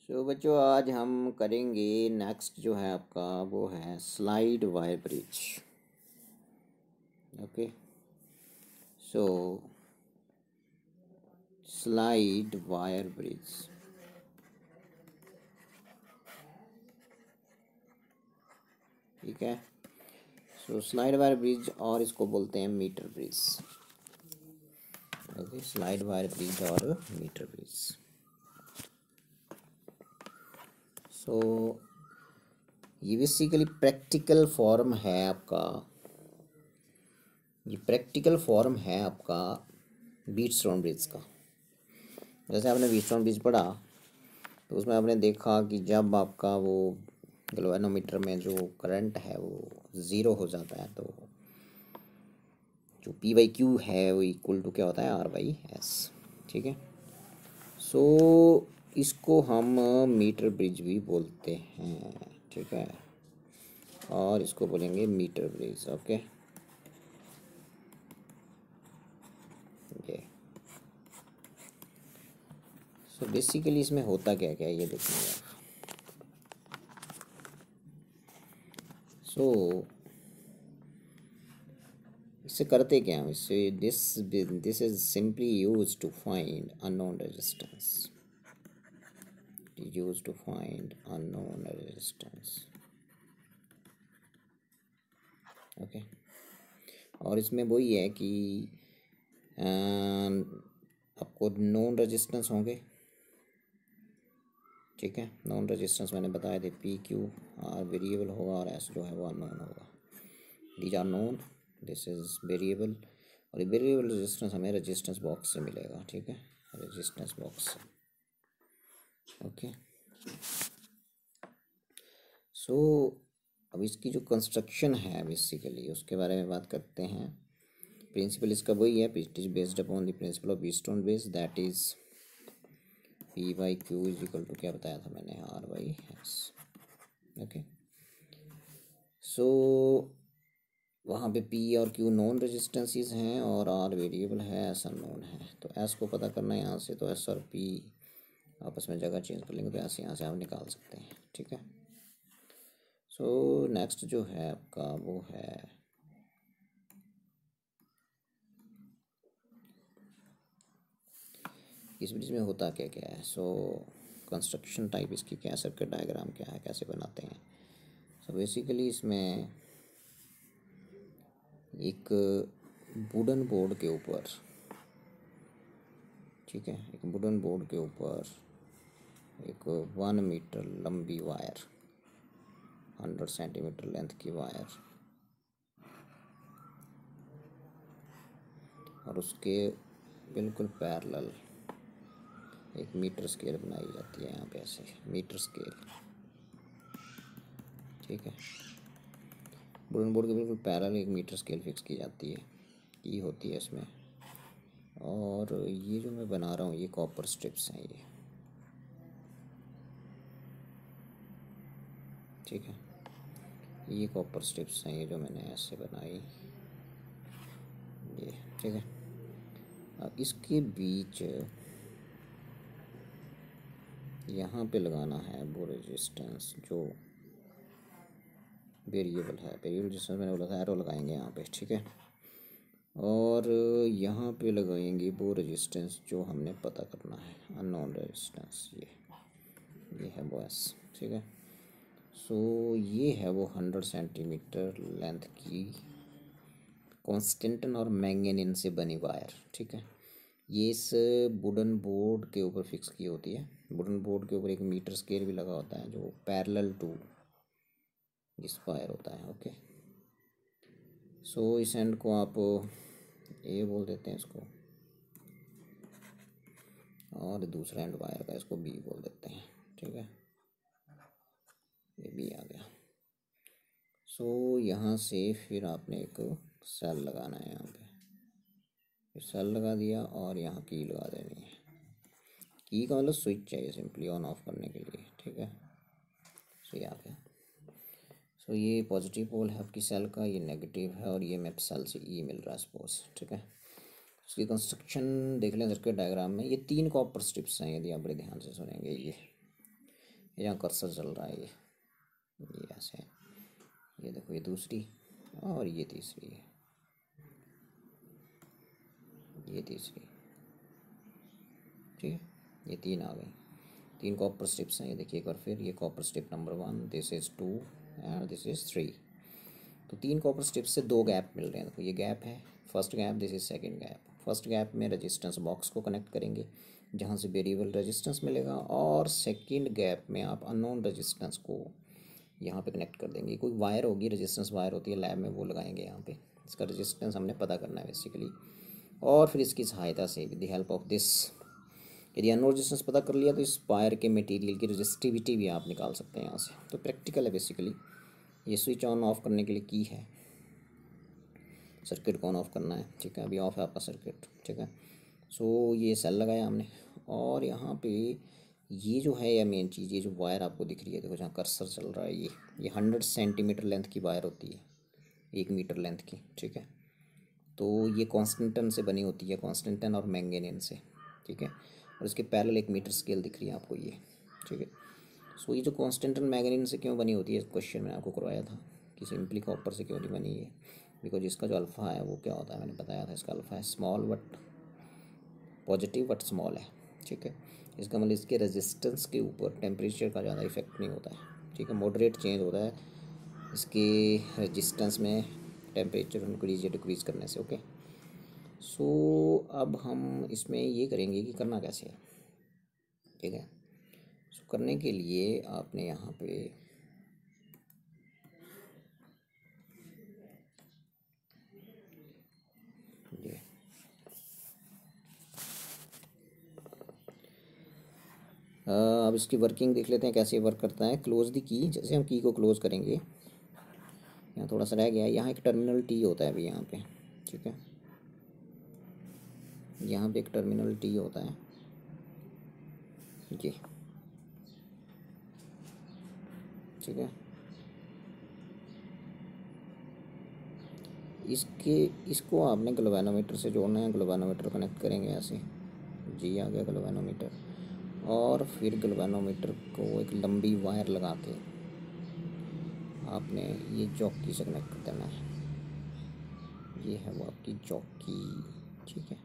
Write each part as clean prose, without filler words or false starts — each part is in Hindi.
बच्चों आज हम करेंगे नेक्स्ट जो है आपका वो है slide wire bridge. Okay, so slide wire bridge. ठीक है, सो स्लाइड वायर ब्रिज और इसको बोलते हैं metre bridge. Okay, slide wire bridge और मीटर ब्रिज। सो ये बेसिकली प्रैक्टिकल फॉर्म है आपका, ये प्रैक्टिकल फॉर्म है आपका व्हीटस्टोन ब्रिज का। जैसे आपने व्हीटस्टोन ब्रिज पढ़ा तो उसमें आपने देखा कि जब आपका वो गैल्वेनोमीटर में जो करंट है वो ज़ीरो हो जाता है तो जो पी बाई क्यू है वो इक्वल टू क्या होता है आर बाई एस। ठीक है, सो इसको हम मीटर ब्रिज भी बोलते हैं। ठीक है, और इसको बोलेंगे मीटर ब्रिज। ओके, ये सो बेसिकली इसमें होता क्या क्या है ये देखेंगे आप। सो इससे करते क्या हम, इससे this is simply use to find unknown resistance, use to find unknown resistance. Okay, और इसमें वही है कि आपको नॉन रेजिस्टेंस होंगे। ठीक है, नॉन रेजिस्टेंस मैंने बताए थे, पी क्यू आर वेरिएबल होगा और एस जो है वो अननोन होगा। These are known, this is variable, और ये वेरिएबल रेजिस्टेंस हमें रेजिस्टेंस बॉक्स से मिलेगा। ठीक है, रेजिस्टेंस बॉक्स से। ओके, सो अब इसकी जो कंस्ट्रक्शन है बेसिकली उसके बारे में बात करते हैं। प्रिंसिपल इसका वही है, it is based upon the principle of Wheatstone bridge, that is P by Q is equal to क्या बताया था मैंने, R by S. Okay, so वहाँ पे पी और क्यू नॉन रेजिस्टेंसेस हैं और आर वेरिएबल है, एस अननोन है। तो एस को पता करना है यहाँ से, तो एस और पी आपस में जगह चेंज कर लेंगे तो ऐसे यहाँ से आप निकाल सकते हैं। ठीक है, सो नेक्स्ट जो है आपका वो है इस ब्रिज में होता क्या क्या है। सो कंस्ट्रक्शन टाइप इसकी क्या है, सर्किट डायग्राम क्या है, कैसे बनाते हैं। सो बेसिकली इसमें एक वुडन बोर्ड के ऊपर, ठीक है, एक वुडन बोर्ड के ऊपर एक 1 मीटर लंबी वायर, 100 सेंटीमीटर लेंथ की वायर, और उसके बिल्कुल पैरेलल एक मीटर स्केल बनाई जाती है यहाँ पे, ऐसे मीटर स्केल। ठीक है, वुडन बोर्ड के बिल्कुल पैरेलल एक मीटर स्केल फिक्स की जाती है, की होती है इसमें। और ये जो मैं बना रहा हूँ ये कॉपर स्ट्रिप्स हैं ये। ठीक है, ये कॉपर स्ट्रिप्स हैं ये जो मैंने ऐसे बनाई ये। ठीक है, अब इसके बीच यहाँ पे लगाना है वो रेजिस्टेंस जो वेरिएबल है, वेरिएबल रेजिस्टेंस मैंने बोला था एरो लगाएंगे यहाँ पे। ठीक है, और यहाँ पे लगाएंगे वो रेजिस्टेंस जो हमने पता करना है, अननोन रेजिस्टेंस ये है वो एस। ठीक है, सो ये है वो 100 सेंटीमीटर लेंथ की कॉन्स्टेंटन और मैंगनीन से बनी वायर। ठीक है, ये इस वुडन बोर्ड के ऊपर फिक्स की होती है। वुडन बोर्ड के ऊपर एक मीटर स्केल भी लगा होता है जो पैरेलल टू इस वायर होता है। ओके, सो इस एंड को आप ए बोल देते हैं इसको, और दूसरा एंड वायर का इसको बी बोल देते हैं। ठीक है, ये बी आ गया। सो यहाँ से फिर आपने एक सेल लगाना है यहाँ पे, फिर सेल लगा दिया और यहाँ की लगा देनी है। की का मतलब स्विच चाहिए सिंपली ऑन ऑफ करने के लिए। ठीक है, सो ये आ गया। सो ये पॉजिटिव पोल है आपकी सेल का, ये नेगेटिव है, और ये मेरे सेल से ई मिल रहा है सपोज। ठीक है, उसकी कंस्ट्रक्शन देख लें सर्किट डायग्राम में। ये 3 कॉपर स्ट्रिप्स हैं, यदि आप बड़े ध्यान से सुनेंगे। यहाँ कर्सर चल रहा है, ये ऐसे है, ये देखो ये दूसरी और ये तीसरी है, ये तीसरी, ठीक है, ये तीन आ गई, तीन कॉपर स्ट्रिप्स हैं। ये देखिए एक बार फिर, ये copper strip number 1, this is 2 and this is 3। तो तीन कॉपर स्ट्रिप्स से दो गैप मिल रहे हैं। देखो ये गैप है, first gap, this is second gap. First gap में रेजिस्टेंस बॉक्स को कनेक्ट करेंगे जहाँ से वेरिएबल रेजिस्टेंस मिलेगा, और सेकंड गैप में आप अननोन रेजिस्टेंस को यहाँ पे कनेक्ट कर देंगे। कोई वायर होगी, रेजिस्टेंस वायर होती है लैब में, वो लगाएंगे यहाँ पे। इसका रेजिस्टेंस हमने पता करना है बेसिकली, और फिर इसकी सहायता से with the help of this, यदि अननोन रेजिस्टेंस पता कर लिया तो इस वायर के मटेरियल की रेजिस्टिविटी भी आप निकाल सकते हैं यहाँ से। तो प्रैक्टिकल है बेसिकली। ये स्विच ऑन ऑफ करने के लिए की है, सर्किट को ऑन ऑफ करना है, ठीक है। अभी ऑफ है आपका सर्किट, ठीक है। सो ये सेल लगाया हमने, और यहाँ पे ये जो है या मेन चीज़, ये जो वायर आपको दिख रही है, देखो जहाँ कर्सर चल रहा है, ये 100 सेंटीमीटर लेंथ की वायर होती है, 1 मीटर लेंथ की, ठीक है। तो ये कॉन्स्टेंटन से बनी होती है, कॉन्स्टेंटन और मैंगनीज से, ठीक है। और इसके पैरेलल 1 मीटर स्केल दिख रही है आपको ये, ठीक है। सो ये जो कॉन्स्टेंटन मैंगनीज से क्यों बनी होती है, क्वेश्चन मैंने आपको करवाया था कि सिंपली कॉपर से क्यों नहीं बनी है। बिकॉज इसका जो अल्फ़ा है वो क्या होता है, मैंने बताया था, इसका अल्फ़ा है small but positive but small है, ठीक है। इसका मतलब इसके रेजिस्टेंस के ऊपर टेम्परेचर का ज़्यादा इफेक्ट नहीं होता है, ठीक है। मॉडरेट चेंज होता है इसके रेजिस्टेंस में टेम्परेचर इंक्रीज या डिक्रीज़ करने से, ओके। सो अब हम इसमें ये करेंगे कि करना कैसे है, ठीक है। सो करने के लिए आपने यहाँ पे ये अब इसकी वर्किंग देख लेते हैं कैसे वर्क करता है। क्लोज दी की, जैसे हम की को क्लोज करेंगे, यहाँ थोड़ा सा रह गया है, यहाँ एक टर्मिनल टी होता है अभी यहाँ पे, ठीक है। यहाँ पे एक टर्मिनल टी होता है, जी, ठीक है। इसको आपने गैल्वेनोमीटर से जोड़ना है। गैल्वेनोमीटर कनेक्ट करेंगे ऐसे, जी आ गया गैल्वेनोमीटर, और फिर गैल्वेनोमीटर को एक लंबी वायर लगा के आपने ये जॉकी से कनेक्ट कर देना है। ये है वो आपकी जॉकी, ठीक है।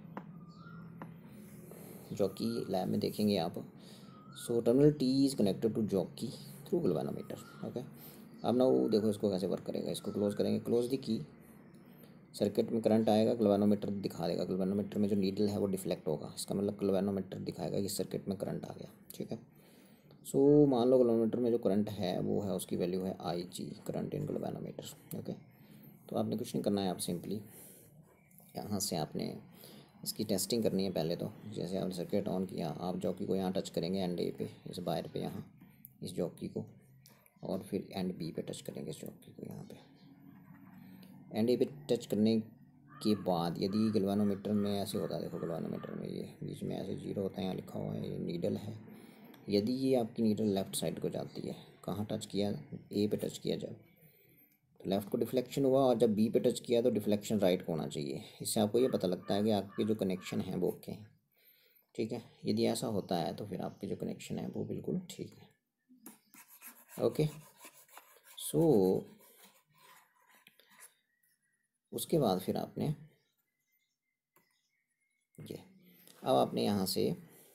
जॉकी लैब में देखेंगे आप। So terminal T is connected to jockey through galvanometer, okay. अब ना वो देखो इसको कैसे वर्क करेगा। इसको क्लोज करेंगे, क्लोज दी की, सर्किट में करंट आएगा, गैल्वेनोमीटर दिखा देगा। गैल्वेनोमीटर में जो नीडल है वो डिफ्लेक्ट होगा, इसका मतलब गैल्वेनोमीटर दिखाएगा कि सर्किट में करंट आ गया, ठीक है। सो मान लो गैल्वेनोमीटर में जो करंट है वो है, उसकी वैल्यू है IG, current in galvanometer, okay. तो आपने कुछ नहीं करना है, आप सिंपली यहाँ से आपने इसकी टेस्टिंग करनी है पहले। तो जैसे आपने सर्किट ऑन किया, आप जॉकी को यहाँ टच करेंगे एंड ए पे, इस वायर पे यहाँ, इस जॉकी को, और फिर एंड बी पे टच करेंगे इस जॉकी को यहाँ पे। एंड ए पे टच करने के बाद यदि गैल्वेनोमीटर में ऐसे होता है, देखो गैल्वेनोमीटर में ये बीच में ऐसे जीरो होता है, यहाँ लिखा हुआ है, ये नीडल है। यदि ये आपकी नीडल लेफ़्ट साइड को जाती है, कहाँ टच किया, ए पे टच किया जब, तो लेफ़्ट को डिफ्लेक्शन हुआ, और जब बी पे टच किया तो डिफ्लेक्शन राइट को होना चाहिए। इससे आपको ये पता लगता है कि आपके जो कनेक्शन हैं वो ओके हैं, ठीक है। यदि ऐसा होता है तो फिर आपके जो कनेक्शन है वो बिल्कुल ठीक है, ओके। सो उसके बाद फिर आपने ये, अब आपने यहाँ से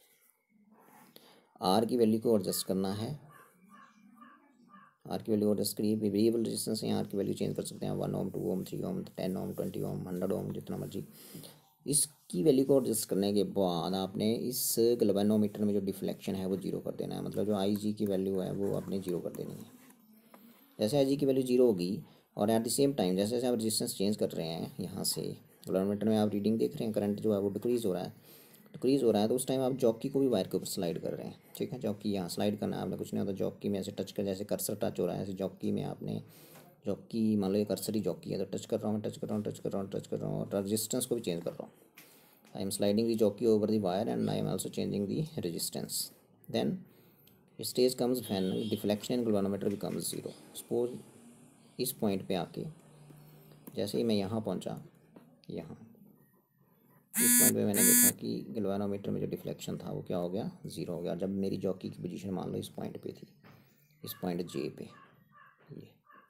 आर की वैल्यू को एडजस्ट करना है। आर की वैल्यू एडजस्ट करिए, वेरिएबल रेजिस्टेंस है, आर की वैल्यू चेंज कर सकते हैं, 1 ओम, 2 ओम, 3 ओम, 10 ओम, 20 ओम, 100 ओम, जितना मर्जी। इसकी वैल्यू को एडजस्ट करने के बाद आपने इस गैल्वेनोमीटर में जो डिफ्लेक्शन है वो जीरो कर देना है। मतलब जो IG की वैल्यू है वो आपने जीरो कर देनी है। जैसे IG की वैल्यू जीरो होगी, और एट द सेम टाइम जैसे जैसे आप रेजिस्टेंस चेंज कर रहे हैं, यहाँ से गैल्वेनोमीटर में आप रीडिंग देख रहे हैं, करंट जो है वो डिक्रीज़ हो रहा है, तो उस टाइम आप जॉकी को भी वायर के ऊपर स्लाइड कर रहे हैं, ठीक है। जॉकी यहाँ स्लाइड करना है आपने, कुछ नहीं होता। जॉकी में ऐसे टच कर, जैसे कर्सर टच हो रहा है ऐसे जॉकी में आपने, जॉकी मान लो ये कर्सर ही जॉकी है, तो टच कर रहा हूँ, टच कर रहा हूँ, टच कर रहा हूँ, टच कर रहा हूँ, और रेजिस्टेंस को भी चेंज कर रहा हूँ। I am sliding the jockey over the wire and I am also changing the resistance. Then stage comes when deflection in galvanometer becomes zero. Suppose इस पॉइंट पे आके जैसे ही मैं यहाँ पहुँचा, यहाँ इस पॉइंट पे मैंने देखा कि गैल्वेनोमीटर में जो डिफ्लेक्शन था वो क्या हो गया, ज़ीरो हो गया। जब मेरी जॉकी की पोजीशन मान लो इस पॉइंट पे थी, इस पॉइंट जे पे, ये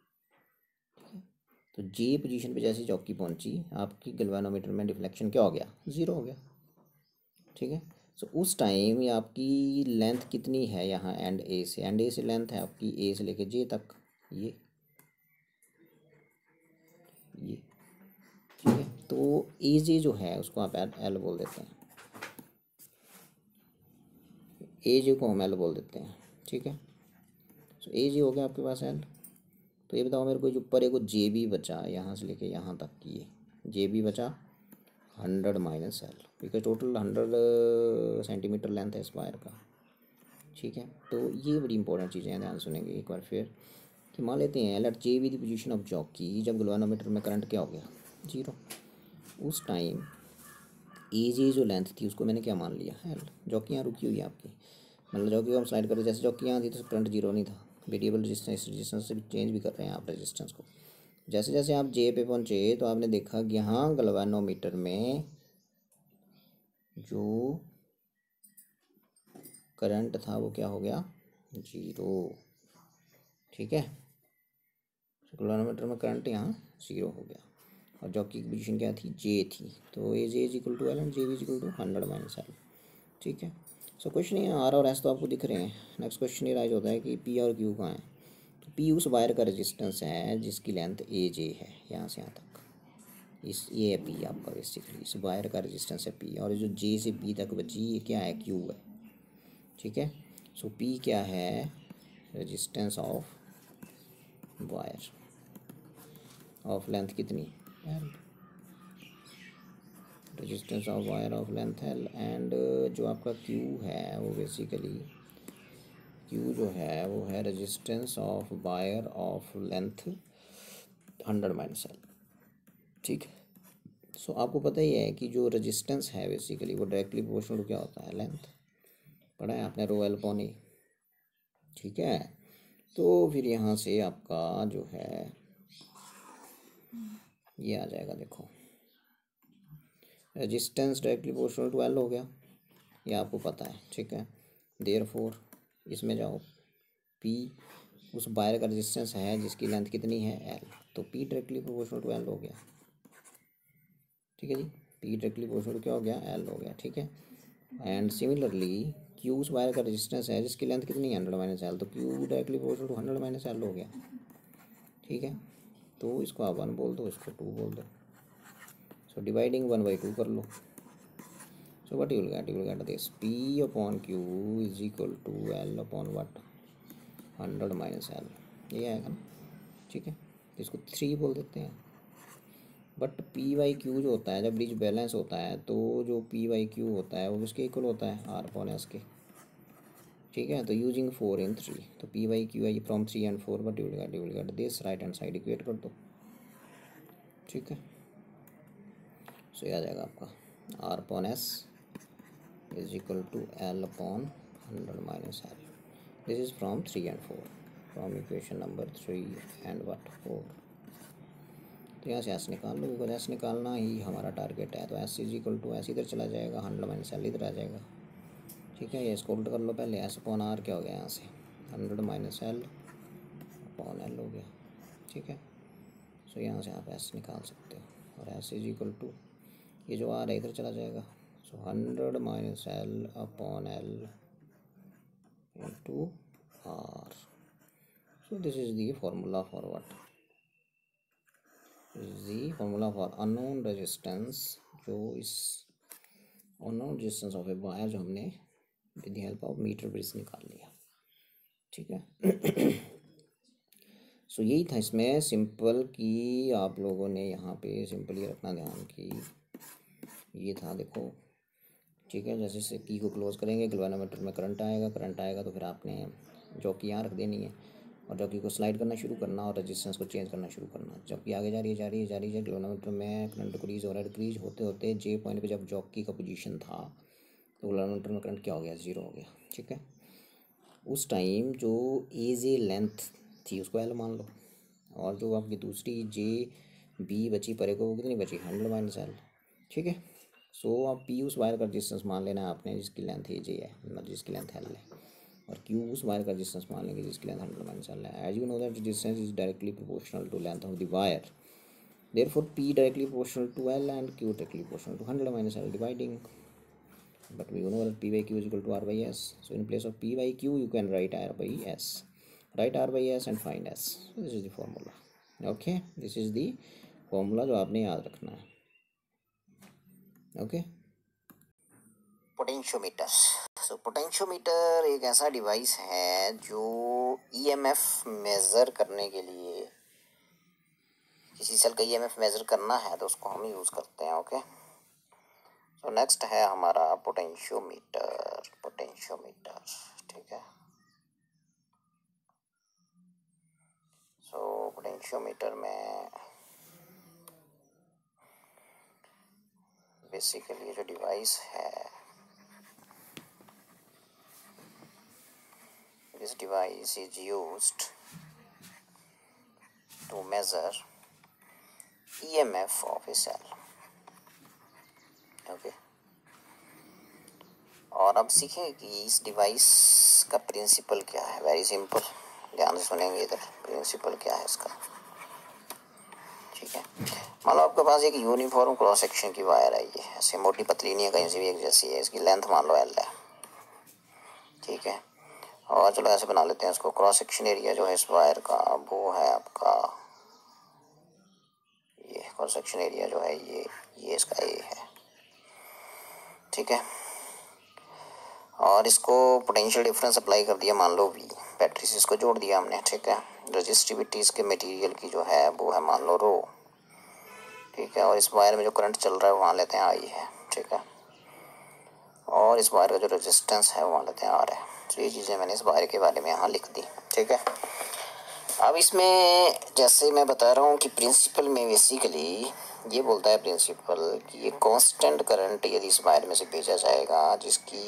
तो जे पोजीशन पे जैसे जॉकी पहुंची, आपकी गैल्वेनोमीटर में डिफ्लेक्शन क्या हो गया, ज़ीरो हो गया। ठीक है, सो उस टाइम ये आपकी लेंथ कितनी है यहाँ एंड ए से, एंड ए से लेंथ है आपकी ए से लेके जे तक, ये ठीक है। तो ए जे जो है उसको आप एल बोल देते हैं, ए जे को हम एल बोल देते हैं। ठीक है, सो ए जे हो गया आपके पास एल। तो ये बताओ मेरे को, जो ऊपर एक जे बी बचा यहाँ से लेके यहाँ तक की, ये जे बी बचा 100 minus L, because total 100 centimetre length है इस वायर का। ठीक है, तो ये बड़ी इंपॉर्टेंट चीज़ें हैं, ध्यान सुनेंगे एक बार फिर कि मान लेते हैं let J B the position of jockey, जब गैल्वेनोमीटर में करंट क्या हो गया, जीरो। उस टाइम ए जे जो लेंथ थी उसको मैंने क्या मान लिया, एल। जॉकी यहाँ रुकी हुई है आपकी, मतलब जॉकी को हम स्लाइड करते, जैसे जॉकी यहाँ थी तो करंट जीरो नहीं था, वेरिएबल रेजिस्टेंस, रेजिस्टेंस से भी चेंज भी कर रहे हैं आप रेजिस्टेंस को। जैसे जैसे आप जे पे पहुँचे तो आपने देखा कि यहाँ गैल्वेनोमीटर में जो करंट था वो क्या हो गया, जीरो। ठीक है, गैल्वेनोमीटर में करंट यहाँ जीरो हो गया, और जॉकी की पोजीशन क्या थी, जे थी। तो A J is equal to L and J B is equal to 100 minus L. ठीक है, सो क्वेश्चन ये आर और एस तो आपको दिख रहे हैं। नेक्स्ट क्वेश्चन ये राइज होता है कि पी और क्यू कहाँ है। तो पी उस वायर का रेजिस्टेंस है जिसकी लेंथ ए जे है, यहाँ से यहाँ तक, इस ये है पी आपका, बेसिकली इस वायर का रेजिस्टेंस है पी, और जो जे से बी तक बची ये क्या है, क्यू है। ठीक है, सो पी क्या है, resistance of wire of length कितनी, L, resistance of wire of length L. And जो आपका क्यू है वो बेसिकली, क्यू जो है वो है resistance of wire of length 100 minus L. ठीक है, सो आपको पता ही है कि जो रेजिस्टेंस है बेसिकली वो डायरेक्टली प्रोपोर्शनल टू क्या होता है, लेंथ, पढ़ा है आपने, रो एल अपॉन ए। ठीक है, तो फिर यहाँ से आपका जो है ये आ जाएगा, देखो resistance directly proportional to L हो गया, ये आपको पता है। ठीक है, देयरफॉर इसमें जाओ, पी उस वायर का रेजिस्टेंस है जिसकी लेंथ कितनी है, एल, तो P directly proportional to L हो गया। ठीक है जी, पी डायरेक्टली प्रोपोर्शनल क्या हो गया, एल हो गया। ठीक है, एंड सिमिलरली क्यू उस वायर का रेजिस्टेंस है जिसकी लेंथ कितनी है, 100 माइनस एल, तो Q directly proportional to 100 minus L हो गया। ठीक है, तो इसको आप 1 बोल दो, इसको 2 बोल दो, सो डिवाइडिंग 1/2 कर लो। So what you will get this, P upon Q is equal to L upon what, 100 minus L, ये आएगा ना। ठीक है, इसको 3 बोल देते हैं। बट पी वाई क्यू जो होता है, जब ब्रिज बैलेंस होता है तो जो पी वाई क्यू होता है वो किसके इक्वल होता है, आर अपॉन एस के। ठीक है, तो यूजिंग 4 इन 3, तो P by Q I from 3 and 4, but you will get this, right hand side equate कर दो। ठीक है, सो ये आ जाएगा आपका R upon S is equal to L upon 100 minus L. This is from 3 and 4, from equation number 3 and what 4। तो यहाँ से एस निकाल लो, बिकॉज एस निकालना ही हमारा टारगेट है। तो S is equal to S इधर चला जाएगा, 100 माइनस एल इधर आ जाएगा। ठीक है, ये इसको उल्ट कर लो पहले, एस अपॉन आर क्या हो गया यहाँ से, 100 माइनस एल अपॉन एल हो गया। ठीक है, सो यहाँ से आप एस निकाल सकते हो, और एस इज इक्वल टू ये जो आर है इधर चला जाएगा, so 100 minus L upon L into R. So this is the formula for what, the formula for unknown resistance, जो इस unknown resistance of a wire जो हमने with the help of metre bridge निकाल लिया। ठीक है, सो यही था इसमें सिंपल कि आप लोगों ने यहाँ पे सिंपल ये रखना ध्यान कि ये था, देखो। ठीक है, जैसे से की को क्लोज करेंगे गैल्वेनोमीटर में करंट आएगा तो फिर आपने जॉकी यहाँ रख देनी है, और जॉकी को स्लाइड करना शुरू करना और रेजिस्टेंस को चेंज करना शुरू करना। जॉकी आगे जा रही है गैल्वेनोमीटर में करंट डिक्रीज हो रहा है, डिक्रीज होते होते जे पॉइंट पे जब जॉकी का पोजीशन था तो गैल्वेनोमीटर में करंट क्या हो गया, ज़ीरो हो गया। ठीक है, उस टाइम जो ए जे लेंथ थी उसको एल मान लो, और जो आपकी दूसरी जे बी बची परे को वो कितनी बची, 100 माइनस एल। ठीक है, सो अब पी उस वायर का रेजिस्टेंस मान लेना है आपने जिसकी लेंथ ए जे है, मतलब जिसकी लेंथ एल है, और क्यू उस वायर का रेजिस्टेंस मान लेंगे जिसकी लेंथ 100 - L है। As you know that resistance is directly proportional to length of the wire, therefore P directly proportional to L and Q directly proportional to 100 - L dividing. But we know that P by Q is equal to R by S. So in place of P by Q, you can write R by S. Write R by S and find S. So this is the formula. Okay, this is the formula जो आपने याद रखना है. Okay. पोटेंशियोमीटर. सो पोटेंशियोमीटर एक ऐसा डिवाइस है जो ईएमएफ मेज़र करने के लिए, किसी सेल का ईएमएफ मेज़र करना है तो उसको हम यूज़ करते हैं. ओके, सो नेक्स्ट है हमारा पोटेंशियोमीटर. पोटेंशियोमीटर, ठीक है. सो पोटेंशियोमीटर में बेसिकली जो डिवाइस है, this device is used to measure EMF of a cell. Okay. और अब सीखेंगे कि इस डिवाइस का प्रिंसिपल क्या है. वेरी सिंपल, ध्यान से सुनेंगे इधर. प्रिंसिपल क्या है इसका, ठीक है. मान लो आपके पास एक यूनिफॉर्म क्रॉस सेक्शन की वायर है, ये ऐसे मोटी पतली नहीं है, कहीं से भी एक जैसी है. इसकी लेंथ मान लो L है, ठीक है. और चलो ऐसे बना लेते हैं इसको. क्रॉस सेक्शन एरिया जो है इस वायर का वो है आपका, ये क्रॉस सेक्शन एरिया जो है ये इसका ए है, ठीक है. और इसको पोटेंशियल डिफरेंस अप्लाई कर दिया, मान लो V. बैटरी से इसको जोड़ दिया हमने, ठीक है. रेजिस्टिविटी इसके मटेरियल की जो है वो है मान लो रो, ठीक है. और इस वायर में जो करंट चल रहा है वहाँ लेते हैं I है, ठीक है. और इस वायर का जो रेजिस्टेंस है वहाँ लेते हैं R है. तो ये चीज़ें मैंने इस वायर के बारे में यहाँ लिख दी, ठीक है. अब इसमें जैसे मैं बता रहा हूँ कि प्रिंसिपल में बेसिकली ये बोलता है प्रिंसिपल कि ये कांस्टेंट करंट यदि इस वायर में से भेजा जाएगा जिसकी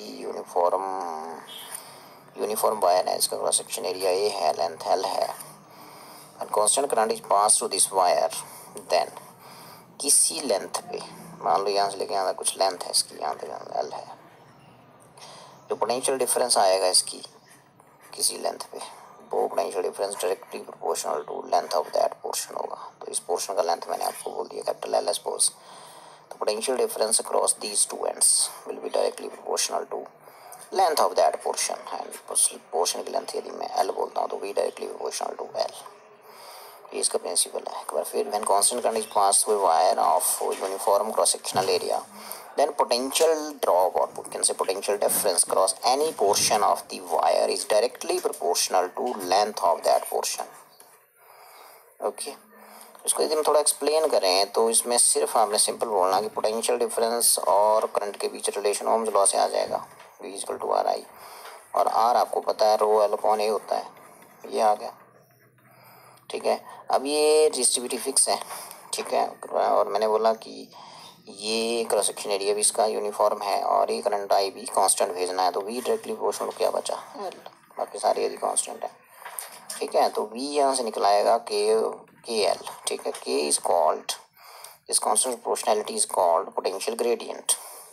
यूनिफॉर्म वायर है, इसका क्रॉस सेक्शन एरिया ए है, लेंथ L है, and constant current is pass through this wire, then किसी लेंथ पे, मान लो यहाँ से लेके यहाँ तक कुछ लेंथ है इसकी, यहाँ तक L है, जो पोटेंशियल डिफरेंस आएगा इसकी किसी लेंथ पे, वो potential difference directly proportional to length of that portion होगा. तो इस पोर्शन का लेंथ मैंने आपको बोल दिया कैपिटल L सपोज. तो potential difference across these two ends will be directly proportional to length of that portion. And portion की लेंथ यदि मैं L बोलता हूँ तो V directly proportional to L. ये इसका प्रिंसिपल है. एक बार फिर, when constant current is pass through wire of uniform cross sectional area, then potential drop, or we can say potential difference across any portion of the wire is directly proportional to length of that portion. Okay. इसको यदि हम थोड़ा एक्सप्लेन करें तो इसमें सिर्फ आपने सिंपल बोलना कि पोटेंशियल डिफरेंस और करंट के बीच रिलेशन ओम्स लॉ से आ जाएगा, V equal to R I. और R आपको पता है रो L अपॉन A होता है, ये आ गया, ठीक है. अब ये रेजिस्टिविटी फिक्स है, ठीक है. और मैंने बोला कि ये क्रॉस सेक्शन एरिया भी इसका यूनिफॉर्म है और ये करंट I भी कांस्टेंट भेजना है. तो V डायरेक्टली प्रोपोर्शनल क्या बचा L, बाकी सारे यदि कांस्टेंट है, ठीक है. तो V यहाँ से निकलाएगा के L, ठीक है. K is called, this constant proportionality is called potential gradient,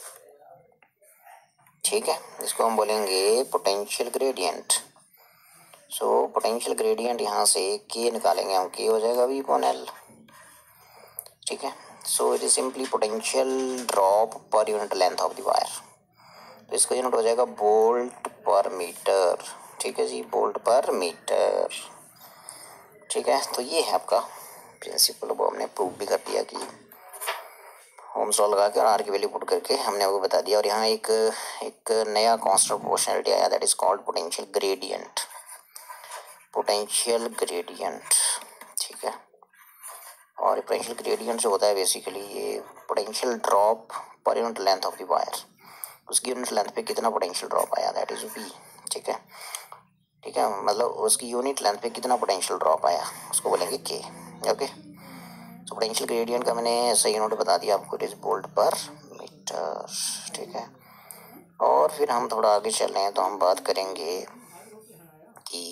ठीक है. इसको हम बोलेंगे potential gradient. So potential gradient यहाँ से K निकालेंगे हम, K हो जाएगा V अपॉन L, ठीक है. So it is simply potential drop per unit length of the wire. तो इसका यूनिट हो जाएगा वोल्ट पर मीटर, ठीक है जी, वोल्ट पर मीटर, ठीक है. तो ये है आपका प्रिंसिपल. वो हमने प्रूव भी कर दिया कि ओम्स लॉ लगा के और आर की वैल्यू पुट करके हमने आपको बता दिया. और यहाँ एक नया कांस्टेंट प्रोपोर्शनैलिटी आया, that is called potential gradient. Potential gradient, ठीक है. और पोटेंशियल ग्रेडियंट जो होता है बेसिकली ये potential drop per unit length of the wire, उसकी यूनिट लेंथ पे कितना पोटेंशियल ड्रॉप आया, दैट इज V, ठीक है. ठीक है, मतलब उसकी यूनिट लेंथ पे कितना पोटेंशियल ड्रॉप आया उसको बोलेंगे K. ओके. तो पोटेंशियल ग्रेडियंट का मैंने सही यूनिट बता दिया आपको, it is volt per metre, ठीक है. और फिर हम थोड़ा आगे चल रहे हैं तो हम बात करेंगे कि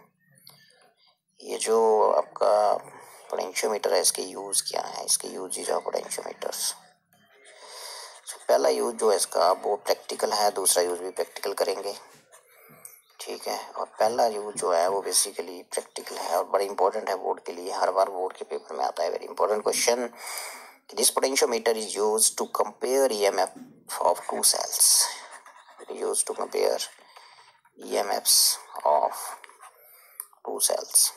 ये जो आपका पोटेंशियोमीटर है इसके यूज़ क्या है, इसके यूजेज ऑफ पोटेंशियोमीटर्स. पहला यूज जो है इसका वो प्रैक्टिकल है, दूसरा यूज भी प्रैक्टिकल करेंगे, ठीक है। और पहला यूज जो है वो बेसिकली प्रैक्टिकल है और बड़ा इंपॉर्टेंट है बोर्ड के लिए, हर बार बोर्ड के पेपर में आता है, very important question. This potentiometer is use to compare EMF of two cells, use to compare EMFs of two cells,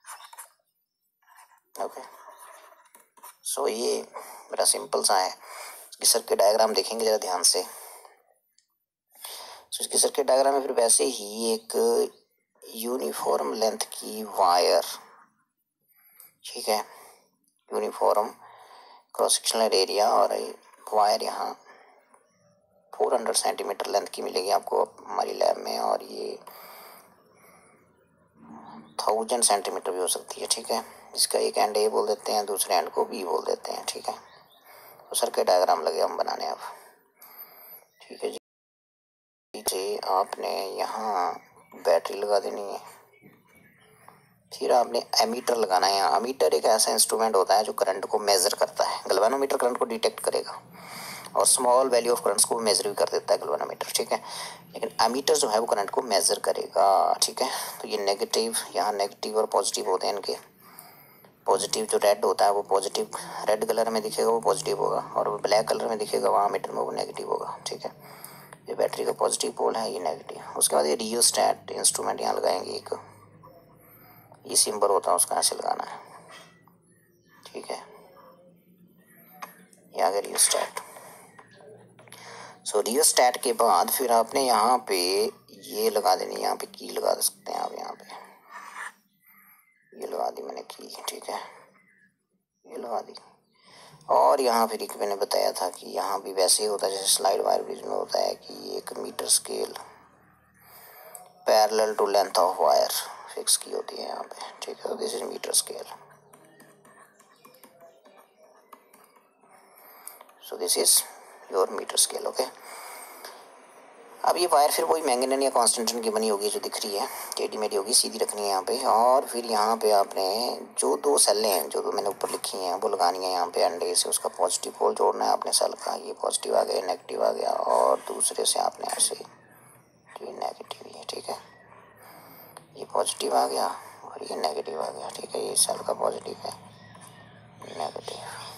okay. So ये बड़ा सिंपल सा है। इसकी सर्किट डायग्राम देखेंगे जरा ध्यान से। सो इसकी सर्किट डायग्राम में फिर वैसे ही एक यूनिफॉर्म लेंथ की वायर, ठीक है, यूनिफॉर्म क्रॉस सेक्शनल एरिया, और वायर यहाँ 400 सेंटीमीटर लेंथ की मिलेगी आपको हमारी लैब में, और ये 1000 सेंटीमीटर भी हो सकती है, ठीक है। इसका एक एंड ए बोल देते हैं, दूसरे एंड को बी बोल देते हैं, ठीक है। तो सर्किट डायग्राम लगे हम बनाने अब, ठीक है जी। आपने यहाँ बैटरी लगा देनी है, फिर आपने एमीटर लगाना है यहाँ। एमीटर एक ऐसा इंस्ट्रूमेंट होता है जो करंट को मेजर करता है। गैल्वेनोमीटर करंट को डिटेक्ट करेगा और स्मॉल वैल्यू ऑफ करंट्स को मेजर भी कर देता है गैल्वेनोमीटर, ठीक है। लेकिन एमीटर जो है वो करंट को मेजर करेगा, ठीक है। तो ये नेगेटिव, यहाँ नेगेटिव और पॉजिटिव होते हैं इनके। पॉजिटिव जो रेड होता है वो पॉजिटिव, रेड कलर में दिखेगा वो पॉजिटिव होगा, और ब्लैक कलर में दिखेगा वहाँ मीटर में वो नेगेटिव होगा, ठीक है। ये बैटरी का पॉजिटिव पोल है, ये नेगेटिव। उसके बाद ये रियोस्टैट इंस्ट्रूमेंट यहाँ लगाएंगे, एक ये सिंबल होता है उसका ऐसे लगाना है, ठीक है। ये आ गया रियोस्टैट। सो रियोस्टैट के बाद फिर आपने यहाँ पे ये लगा देनी, यहाँ पे की लगा सकते हैं आप, यहाँ पे ये लगा दी मैंने की, ठीक है, ये लगा दी। और यहाँ फिर एक मैंने बताया था कि यहाँ भी वैसे ही होता है जैसे स्लाइड वायर ब्रिज में होता है कि एक metre scale parallel to length of wire fix की होती है यहाँ पे, ठीक है। This is metre scale. So this is your metre scale, okay. अब ये वायर फिर वही मैंगनीज या कांस्टेंट की बनी होगी जो दिख रही है, टेढ़ी मेढ़ी होगी, सीधी रखनी है यहाँ पे। और फिर यहाँ पे आपने जो दो सेलें हैं जो मैंने ऊपर लिखी हैं वो लगानी है यहाँ पे अंडे से, उसका पॉजिटिव पोल जोड़ना है आपने सेल का। ये पॉजिटिव आ गया, नेगेटिव आ गया, और दूसरे से आपने ऐसे, तो ये नेगेटिव है, ठीक है। ये पॉजिटिव आ गया और ये नेगेटिव आ गया, ठीक है। ये सेल का पॉजिटिव है, नेगेटिव,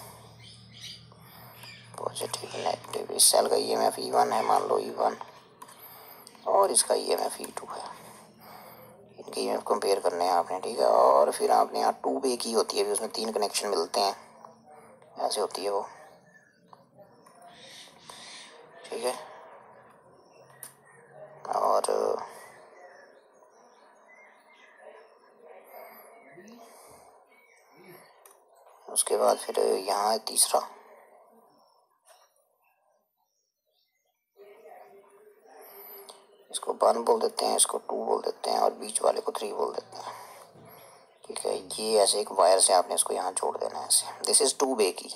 पॉजिटिव नेगेटिव। इस सेल का ईएमएफ E1 है, मान लो E1, और इसका ईएमएफ E2 है। इनके ईएमएफ कंपेयर करने हैं आपने, ठीक है। और फिर आपने यहाँ 2 वे की होती है, उसमें 3 कनेक्शन मिलते हैं, ऐसे होती है वो, ठीक है। और उसके बाद फिर यहाँ तीसरा, इसको 1 बोल देते हैं, इसको 2 बोल देते हैं, और बीच वाले को 3 बोल देते हैं, ठीक है। ये ऐसे एक वायर से आपने इसको यहाँ जोड़ देना है ऐसे। दिस इज 2 वे की।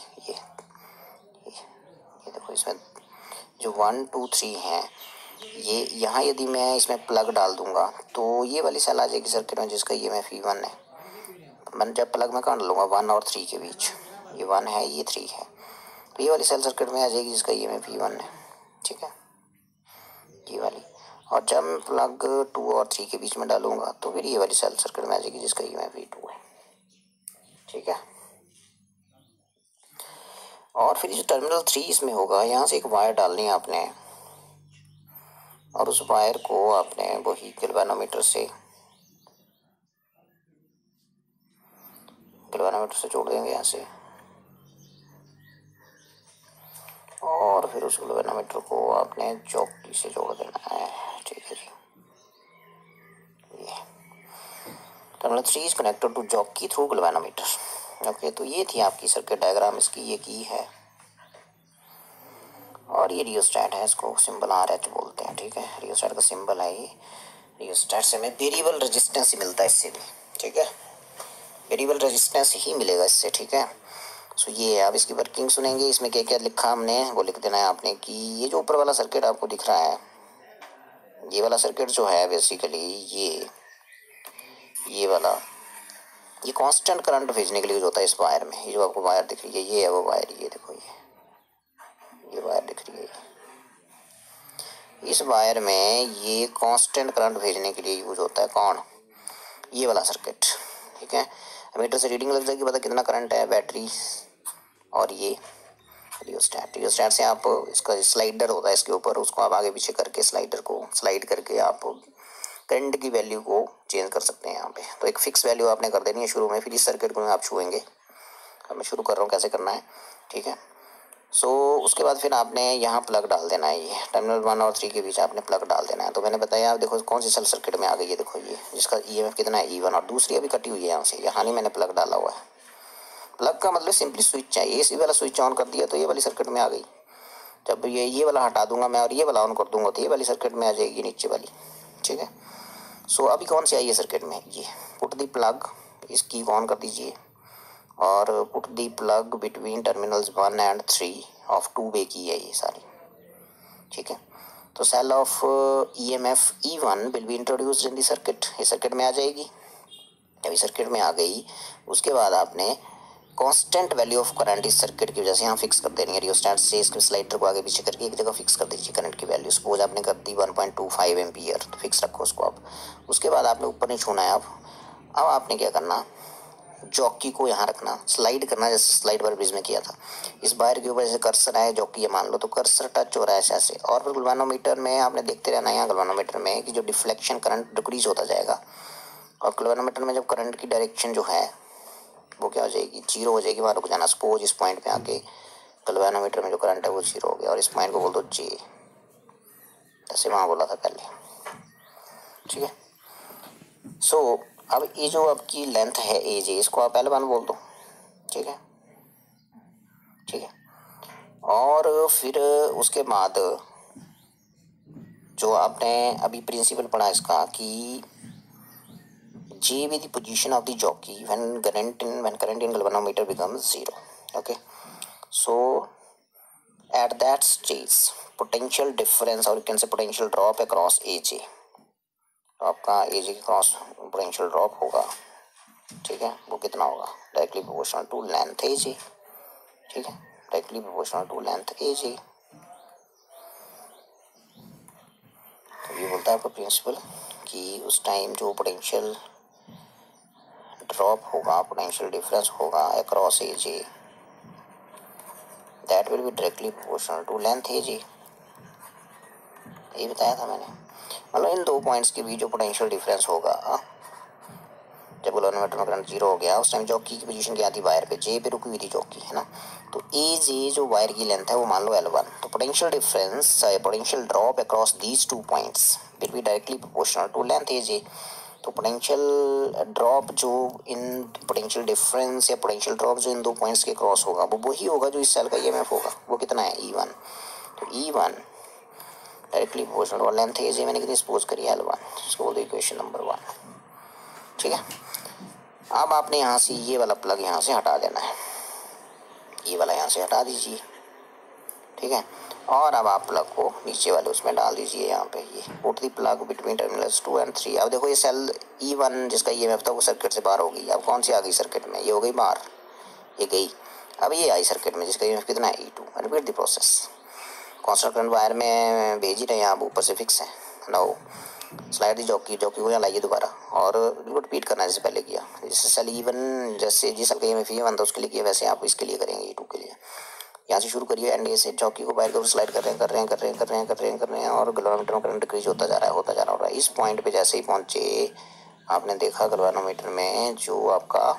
ये देखो इसमें जो 1 2 3 हैं, ये यहाँ यदि मैं इसमें प्लग डाल दूंगा तो ये वाली सेल आ जाएगी सर्किट में जिसका ईएमएफ E1 है। मैं जब प्लग में कहाँ डालूंगा 1 और 3 के बीच, ये 1 है ये 3 है, तो ये वाली सेल सर्किट में आ जाएगी जिसका ईएमएफ E1 है, ठीक है, ये वाली। और जब मैं प्लग 2 और 3 के बीच में डालूंगा तो फिर ये वाली सेल सर्किट में आ जाएगी जिसका ईएमएफ E2 है, ठीक है। और फिर जो टर्मिनल 3 इसमें होगा, यहाँ से एक वायर डालनी है आपने, और उस वायर को आपने वही गैल्वेनोमीटर से जोड़ देंगे यहाँ से, और फिर उस गैल्वेनोमीटर को आपने चौकी से जोड़ देना है, ठीक है जी। ये terminal 3 is connected to jockey through galvanometer, okay. तो ये थी आपकी सर्किट डायग्राम, इसकी ये की है। और ये रियोस्टैट है, इसको सिंबल RH बोलते हैं, ठीक है। रियोस्टैट का सिंबल है ये। रियोस्टैट से हमें वेरिएबल रेजिस्टेंस ही मिलता है इससे भी, ठीक है, वेरिएबल रेजिस्टेंस ही मिलेगा इससे, ठीक है। सो ये है। अब इसकी वर्किंग सुनेंगे, इसमें क्या क्या लिखा हमने वो लिख देना है आपने कि ये जो ऊपर वाला सर्किट आपको दिख रहा है, ये वाला सर्किट जो है बेसिकली ये वाला, ये कांस्टेंट करंट भेजने के लिए यूज होता है इस वायर में। ये जो आपको वायर दिख रही है ये है वो वायर, ये देखो ये वायर दिख रही है, इस वायर में ये कांस्टेंट करंट भेजने के लिए यूज होता है कौन, ये वाला सर्किट। ठीक है, मीटर से रीडिंग लग जाएगी, पता कितना करंट है, बैटरी और ये रियोस्टैट। रियोस्टैट से आप इसका स्लाइडर होता है इसके ऊपर, उसको आप आगे पीछे करके स्लाइडर को स्लाइड करके आप करंट की वैल्यू को चेंज कर सकते हैं यहाँ पे। तो एक फिक्स वैल्यू आपने कर देनी है शुरू में, फिर इस सर्किट को आप छुएंगे। अब मैं शुरू कर रहा हूँ कैसे करना है, ठीक है। सो उसके बाद फिर आपने यहाँ प्लग डाल देना है, ये टर्मिनल 1 और 3 के बीच आपने प्लग डाल देना है। तो मैंने बताया, आप देखो कौन सी सेल सर्किट में आ गई है, देखो ये जिसका ईएमएफ कितना है E1, और दूसरी अभी कटी हुई है यहाँ से, यहाँ नहीं मैंने प्लग डाला हुआ है। प्लग का मतलब सिंपली स्विच चाहिए, इसी वाला स्विच ऑन कर दिया तो ये वाली सर्किट में आ गई। जब ये वाला हटा दूंगा मैं और ये वाला ऑन कर दूंगा तो ये वाली सर्किट में आ जाएगी नीचे वाली। ठीक है, सो अभी कौन सी आई है सर्किट में, ये पुट दी प्लग, इसकी ऑन कर दीजिए और put the plug between terminals 1 and 3 of 2 way key है ये सारी। ठीक है, तो cell of EMF E1 will be introduced in the circuit, ये सर्किट में आ जाएगी। जब इस सर्किट में आ गई उसके बाद आपने कांस्टेंट वैल्यू ऑफ करंट इस सर्किट की वजह से यहाँ फिक्स कर देनी है। रियोस्टैट से इसके स्लाइडर को आगे पीछे करके एक जगह फिक्स कर दीजिए करंट की वैल्यू। सपोज आपने कर दी 1.25 एम्पियर, तो फिक्स रखो उसको आप। उसके बाद आपने ऊपर नहीं छूना है। अब आपने क्या करना, जॉकी को यहाँ रखना, स्लाइड करना जैसे स्लाइड पर ब्रिज में किया था। इस वायर के ऊपर जैसे कर्सर है, जॉकी है मान लो, तो कर्सर टच हो रहा है ऐसे। और फिर गल्वानोमीटर में आपने देखते रहना है, यहाँ गल्वानोमीटर में कि जो डिफ्लेक्शन करंट डिक्रीज होता जाएगा, और गल्वानोमीटर में जब करंट की डायरेक्शन जो है वो क्या हो जाएगी, जीरो हो जाएगी। वहाँ रुक जाना, सपोज इस पॉइंट पे आके गल्वानोमीटर में जो करंट है वो जीरो हो गया, और इस पॉइंट को बोल दो J, जैसे वहाँ बोला था पहले। ठीक है, सो अब ये जो आपकी लेंथ है AJ, इसको आप L1 बोल दो। ठीक है, ठीक है, और फिर उसके बाद जो आपने अभी प्रिंसिपल पढ़ा इसका कि J with the position of the jockey when current in galvanometer becomes 0. Okay, so at that stage potential difference, or you can say potential drop across AJ, तो आपका AJ के क्रॉस पोटेंशियल ड्रॉप होगा। ठीक है, वो कितना होगा, directly proportional to length AJ। ठीक है, directly proportional to length AJ। तो ये बोलता है आपका प्रिंसिपल कि उस टाइम जो पोटेंशियल ड्रॉप होगा, पोटेंशियल डिफरेंस होगा across AJ, that will be directly proportional to length AJ। ये बताया था मैंने, मतलब इन दो पॉइंट्स के बीच जो पोटेंशियल डिफरेंस होगा, जब गल्वानोमीटर में करंट जीरो हो गया उस टाइम जॉकी की पोजीशन क्या थी, वायर पे J पे रुकी हुई थी जॉकी, है ना। तो AJ जो वायर की लेंथ है वो मान लो L1, तो potential difference, potential drop across these two points will be directly proportional to length AJ। तो पोटेंशियल ड्रॉप जो इन पोटेंशियल डिफरेंस या पोटेंशियल ड्रॉप जो इन दो पॉइंट्स के क्रॉस होगा वो वही होगा जो इस सेल का EMF होगा। वो कितना है, E1। तो E1 डायरेक्टली प्रोपोर्शनल, और लेंथ AJ मैंने कितनी सपोज करी, L1। इसको बोलते इक्वेशन नंबर 1। ठीक है, अब आपने यहाँ से ये वाला प्लग यहाँ से हटा देना है, ये वाला यहाँ से हटा दीजिए। ठीक है, और अब आप प्लग को नीचे वाले उसमें डाल दीजिए, यहाँ पे ये put the plug between terminals 2 and 3। अब देखो ये सेल E1 जिसका EMF था वो सर्किट से बाहर हो गई। अब कौन सी आ गई सर्किट में, ये हो गई बाहर, ये गई। अब ये आई सर्किट में जिसका EMF कितना है, E2। Repeat the process, constant current wire में भेज ही रहे हैं आप, ऊपर से फिक्स है ना। स्लाइड दी जॉकी को यहाँ लाइए दोबारा, और बिल्कुल रिपीट करना जैसे पहले किया। जैसे सेल E1, जैसे जिस सेल का EMF E1 था उसके लिए किया, वैसे आप इसके लिए करेंगे E2 के लिए। यहाँ से शुरू करिए, एंड से जॉकी को वायर के ऊपर स्लाइड कर रहे हैं और गल्वानोमीटर में करंट डिक्रीज होता जा रहा है। इस पॉइंट पे जैसे ही पहुंचे आपने देखा गल्वानोमीटर में जो आपका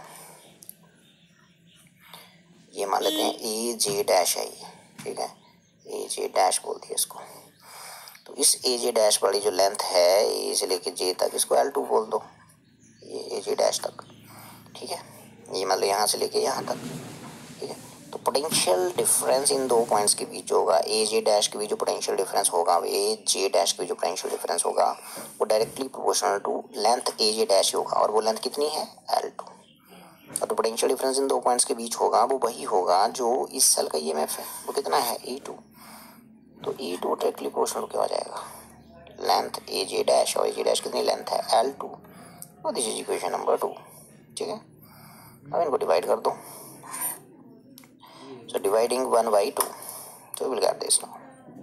ये मान लेते हैं AJ डैश है ये। ठीक है, AJ डैश बोल दिया इसको। तो इस AJ डैश वाली जो लेंथ है A से लेके J तक, इसको L2 बोल दो, ये AJ डैश तक। ठीक है, ये मतलब यहाँ से लेके यहाँ तक। ठीक है, तो पोटेंशियल डिफरेंस इन दो पॉइंट्स के बीच होगा, AJ डैश के बीच जो पोटेंशियल डिफरेंस होगा, AJ डैश के बीच जो पोटेंशियल डिफरेंस होगा वो directly proportional to length AJ dash होगा। और वो लेंथ कितनी है, L2। और तो पोटेंशियल डिफरेंस इन दो पॉइंट्स के बीच होगा वो वही होगा जो इस सेल का EMF है, वो कितना है, E2। तो E2 डायरेक्टली प्रोपोर्शनल क्या हो जाएगा, लेंथ AJ डैश, और AJ डैश कितनी लेंथ है, L2। और दिस इज इक्वेशन नंबर 2। ठीक है, अब इनको डिवाइड कर दो। सो डिवाइडिंग 1/2, तो you will get this now,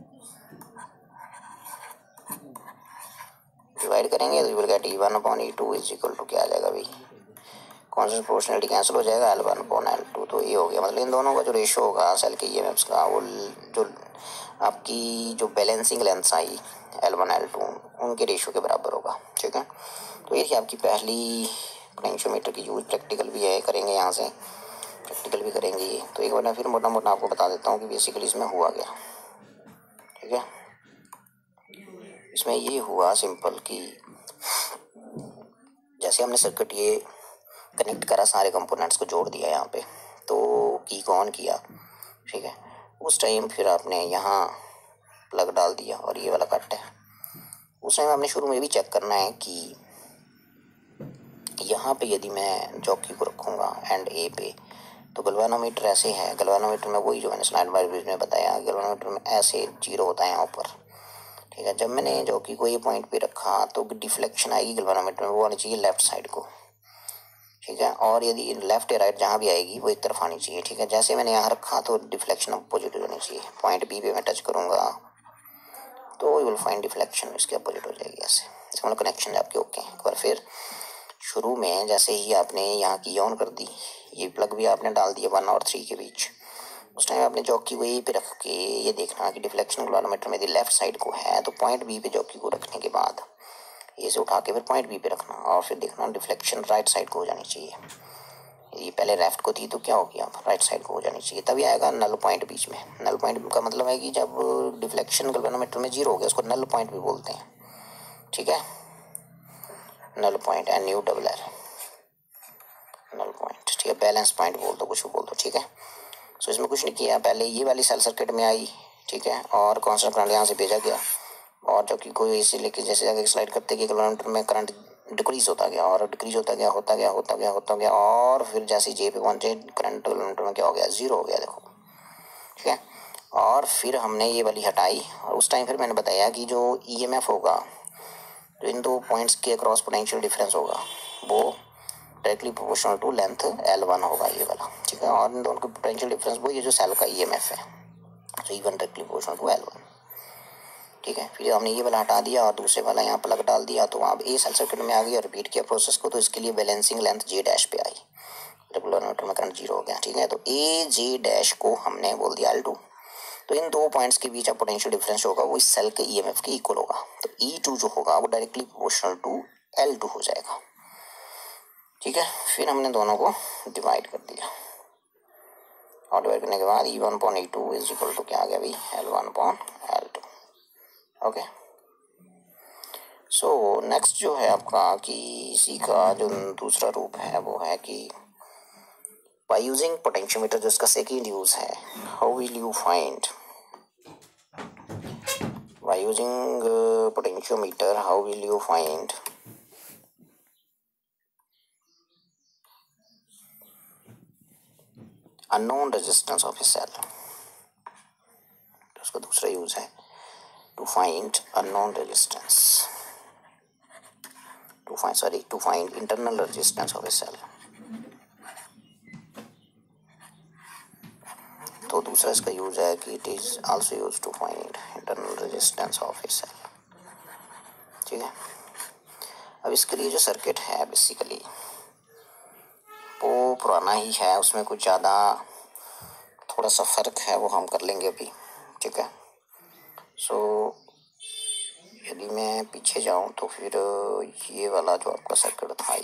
divide करेंगे तो you will get E1/E2 is equal to क्या आ जाएगा भाई, कॉन्स्टेंट प्रोपोर्शनलिटी कैंसिल हो जाएगा, L1/L2। तो ये हो गया, मतलब इन दोनों का जो रेशो होगा सेल के ईएमएफ्स का, वो जो आपकी जो बैलेंसिंग लेंथ आई L1L2 उनके रेशो के बराबर होगा। ठीक है, तो ये थी आपकी पहली पोटेंशियोमीटर की यूज। प्रैक्टिकल भी है, करेंगे यहाँ से, प्रैक्टिकल भी करेंगे ये। तो एक बार मैं फिर मोटा मोटा आपको बता देता हूँ कि बेसिकली इसमें हुआ क्या। ठीक है, इसमें ये हुआ सिंपल कि जैसे हमने सर्किट ये कनेक्ट करा, सारे कंपोनेंट्स को जोड़ दिया यहाँ पे, तो की को ऑन किया। ठीक है, उस टाइम फिर आपने यहाँ प्लग डाल दिया और ये वाला कट है। उस टाइम आपने शुरू में भी चेक करना है कि यहाँ पे यदि मैं जॉकी को रखूँगा एंड ए पे, तो गलवानोमीटर ऐसे है। गलवानोमीटर में वही जो मैंने स्लाइड बाय में बताया, गलवानोमीटर में ऐसे जीरो होता है यहाँ ऊपर। ठीक है, जब मैंने जॉकी को ये पॉइंट पे रखा तो डिफ्लेक्शन आएगी गलवानोमीटर में, वो आनी चाहिए लेफ्ट साइड को। ठीक है, और यदि लेफ्ट या राइट जहाँ भी आएगी वो एक तरफ आनी चाहिए। ठीक है, जैसे मैंने यहाँ रखा तो डिफ्लेक्शन अपोजिट होनी चाहिए। पॉइंट बी पे मैं टच करूँगा तो यू विल फाइंड डिफ्लेक्शन इसके अपोजिट हो जाएगी ऐसे। इसका मतलब कनेक्शन आपके ओके। एक बार फिर शुरू में जैसे ही आपने यहाँ की ऑन कर दी, ये प्लग भी आपने डाल दिया 1 और 3 के बीच, उस टाइम आपने जॉकी को यहीं पे रख के ये देखना कि डिफ्लेक्शन गलवानोमीटर में यदि लेफ्ट साइड को है तो पॉइंट बी पे जॉकी को रखने के बाद ये से उठा के फिर पॉइंट बी पे रखना, और फिर देखना डिफ्लेक्शन राइट साइड को हो जानी चाहिए। ये पहले लेफ्ट को थी तो क्या हो गया, राइट साइड को हो जानी चाहिए, तभी आएगा नल पॉइंट बीच में। नल पॉइंट का मतलब है कि जब डिफ्लेक्शन गलवानोमीटर में जीरो हो गया उसको नल पॉइंट भी बोलते हैं। ठीक है, null point NULL, null point. ठीक है, बैलेंस पॉइंट बोल दो, कुछ भी बोल दो। ठीक है, सो इसमें कुछ नहीं किया, पहले ये वाली सेल सर्किट में आई। ठीक है, और कांस्टेंट करंट यहाँ से भेजा गया, और जबकि कोई इसे लेके जैसे आगे स्लाइड करते गए गलवानोमीटर में करंट डिक्रीज होता गया और डिक्रीज होता गया, और फिर जैसे जे पे पहुंचे करंट गलवानोमीटर में क्या हो गया, जीरो हो गया। देखो, ठीक है, और फिर हमने ये वाली हटाई, और उस टाइम फिर मैंने बताया कि जो EMF होगा, जो इन दो पॉइंट्स के अक्रॉस पोटेंशियल डिफरेंस होगा, वो directly proportional to length L1 होगा, ये वाला। ठीक है, और इन दोनों के पोटेंशियल डिफरेंस वो ये जो सेल का EMF है, तो E1 directly proportional to L1। ठीक है, फिर हमने ये वाला हटा दिया और दूसरे वाला यहाँ प्लग डाल दिया, तो आप ए सेल सर्किट में आ गई और रिपीट किया प्रोसेस को। तो इसके लिए बैलेंसिंग लेंथ J' पे आई, गलवानोमीटर में करंट जीरो हो गया। ठीक है, तो AJ' को हमने बोल दिया L2। तो इन दो पॉइंट्स के बीच पोटेंशियल डिफरेंस होगा वो इस सेल के EMF के इक्वल होगा, तो E2 जो होगा वो डायरेक्टली प्रोपोर्शनल टू L2 हो जाएगा। ठीक है, फिर हमने दोनों को डिवाइड कर दिया, और डिवाइड करने के बाद E1/E2 इज इक्वल टू क्या आ गया भाई, L1/L2। ओके, सो नेक्स्ट जो है आपका कि इसी का जो दूसरा रूप है वो है कि बाय यूजिंग पोटेंशियोमीटर, जो इसका सेकेंड यूज है, how will you find, by using potentiometer how will you find unknown resistance of a cell. उसका दूसरा यूज है to find unknown resistance, to find internal resistance of a cell. तो दूसरा इसका यूज है कि it is also use to find internal resistance of a cell. ठीक है, अब इसके लिए जो सर्किट है बेसिकली वो पुराना ही है, उसमें कुछ ज़्यादा थोड़ा सा फर्क है, वो हम कर लेंगे अभी। ठीक है, सो यदि मैं पीछे जाऊं तो फिर ये वाला जो आपका सर्किट था,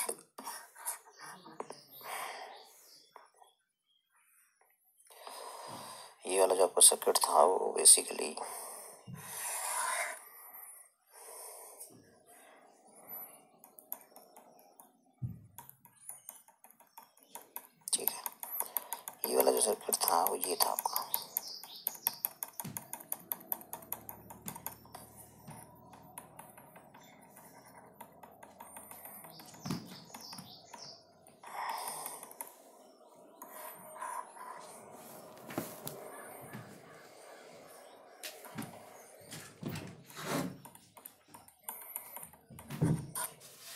ये वाला जो आपका सर्किट था वो बेसिकली ठीक है, ये वाला जो सर्किट था वो ये था आपका।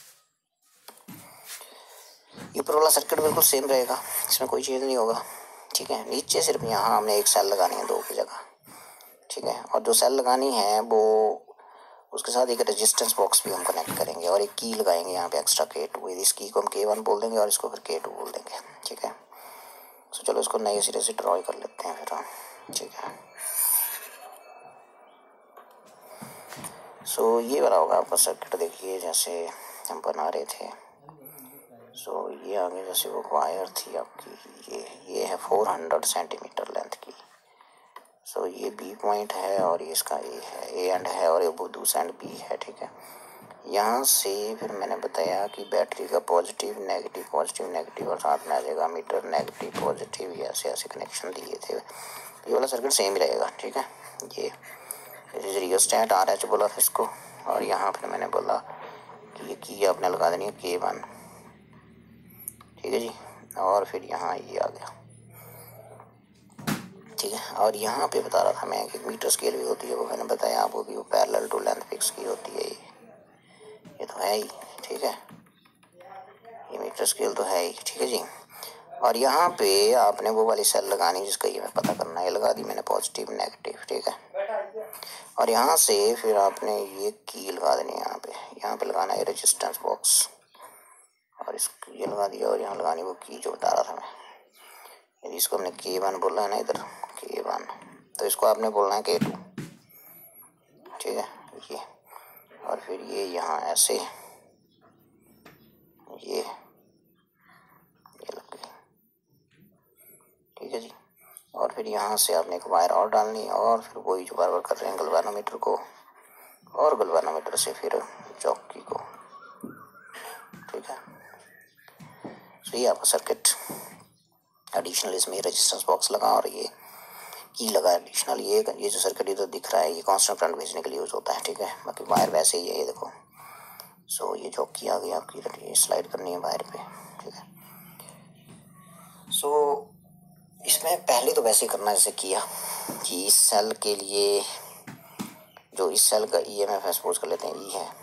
ये ऊपर वाला सर्किट बिल्कुल सेम रहेगा, इसमें कोई चेंज नहीं होगा। ठीक है। नीचे सिर्फ यहाँ हमने एक सेल लगानी है 2 की जगह, ठीक है। और जो सेल लगानी है वो उसके साथ एक रेजिस्टेंस बॉक्स भी हम कनेक्ट करेंगे और एक की लगाएंगे यहाँ पे एक्स्ट्रा K2। इस की को हम K1 बोल देंगे और इसको फिर K2 बोल देंगे, ठीक है। तो चलो इसको नए सिरे से ड्रॉ कर लेते हैं फिर हम, ठीक है। सो ये वाला होगा आपका सर्किट, देखिए जैसे हम बना रहे थे। सो ये आगे जैसे वो वायर थी आपकी, ये है 400 सेंटीमीटर लेंथ की। सो ये बी पॉइंट है और ये इसका ए है, ए एंड है और ये दूसरा एंड बी है, ठीक है। यहाँ से फिर मैंने बताया कि बैटरी का पॉजिटिव नेगेटिव और साथ में आ जाएगा मीटर नेगेटिव पॉजिटिव, ऐसे ऐसे कनेक्शन दिए थे। ये वाला सर्किट सेम ही रहेगा, ठीक है। ये रियोस्टेट RH बोला था इसको, और यहाँ फिर मैंने बोला कि ये की आपने लगा देनी है K1, ठीक है जी। और फिर यहाँ ये आ गया, ठीक है। और यहाँ पे बता रहा था मैं कि मीटर स्केल भी होती है, वो मैंने बताया आपको कि वो पैरेलल टू लेंथ फिक्स की होती है। ये तो है ही, ठीक है। ये मीटर स्केल तो है ही, ठीक है जी। और यहाँ पे आपने वो वाली सेल लगानी जिसका ये पता करना है, लगा दी मैंने पॉजिटिव नेगेटिव, ठीक है। और यहाँ से फिर आपने ये की लगा देनी है, यहाँ पे लगाना है रेजिस्टेंस बॉक्स, और इसको ये लगा दिया। और यहाँ लगानी वो की जो बता रहा था मैं, यदि इसको हमने K1 बोला है ना इधर, K1, तो इसको आपने बोलना है K2, ठीक है। ये और फिर ये यहाँ ऐसे ये लग गई, ठीक है जी। और फिर यहाँ से आपने एक वायर और डालनी, और फिर वही जो बार कर रहे हैं गलवानोमीटर को, और गलवानोमीटर से फिर चौकी को, ठीक है। तो ये आपका सर्किट एडिशनल, इसमें रेजिस्टेंस बॉक्स लगा और ये की लगा एडिशनल। ये जो सर्किट इधर दिख रहा है ये कांस्टेंट करंट भेजने के लिए यूज होता है, ठीक है। बाकी वायर वैसे ही है, ये देखो। सो ये चौकी आ गई आपकी, ये स्लाइड करनी है वायर पे, ठीक है। सो इसमें पहले तो वैसे करना जैसे किया कि इस सेल के लिए, जो इस सेल का EMF है सपोज कर लेते हैं E है,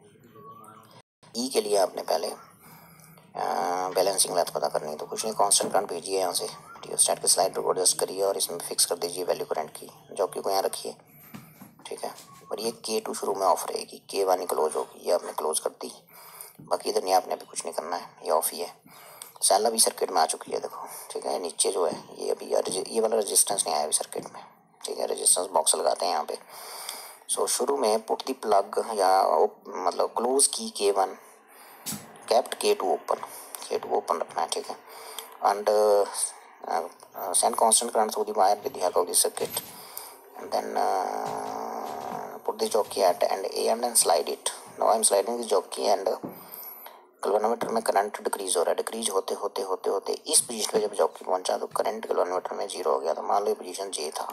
E के लिए आपने पहले बैलेंसिंग लेंथ पता करनी है। तो कुछ नहीं, कांस्टेंट करंट भेजिए यहाँ से, रियोस्टेट के स्लाइडर को एडजस्ट करिए और इसमें फिक्स कर दीजिए वैल्यू करंट की, जॉकी को यहाँ रखिए, ठीक है। और ये K2 शुरू में ऑफ रहेगी, K1 क्लोज होगी, ये आपने क्लोज कर दी। बाकी इधर नहीं, आपने अभी कुछ नहीं करना है, ये ऑफ ही है। सेल अभी सर्किट में आ चुकी है, देखो, ठीक है। नीचे जो है ये अभी ये वाला रेजिस्टेंस नहीं आया अभी सर्किट में, ठीक है। रेजिस्टेंस बॉक्स लगाते हैं यहाँ पे। सो शुरू में पुट दी प्लग या मतलब क्लोज की K1, kept K2 ओपन रखना है, ठीक है। And send constant current through the wire with the help of the circuit, and then put the jockey at end A and then slide it. Now I am sliding the jockey and galvanometer में करंट डिक्रीज हो रहा है। डिक्रीज होते होते होते होते इस पोजीशन पे जब जॉकी पहुंचा तो करंट गलवानोमीटर में 0 हो गया। तो मान लो ये पोजीशन J था,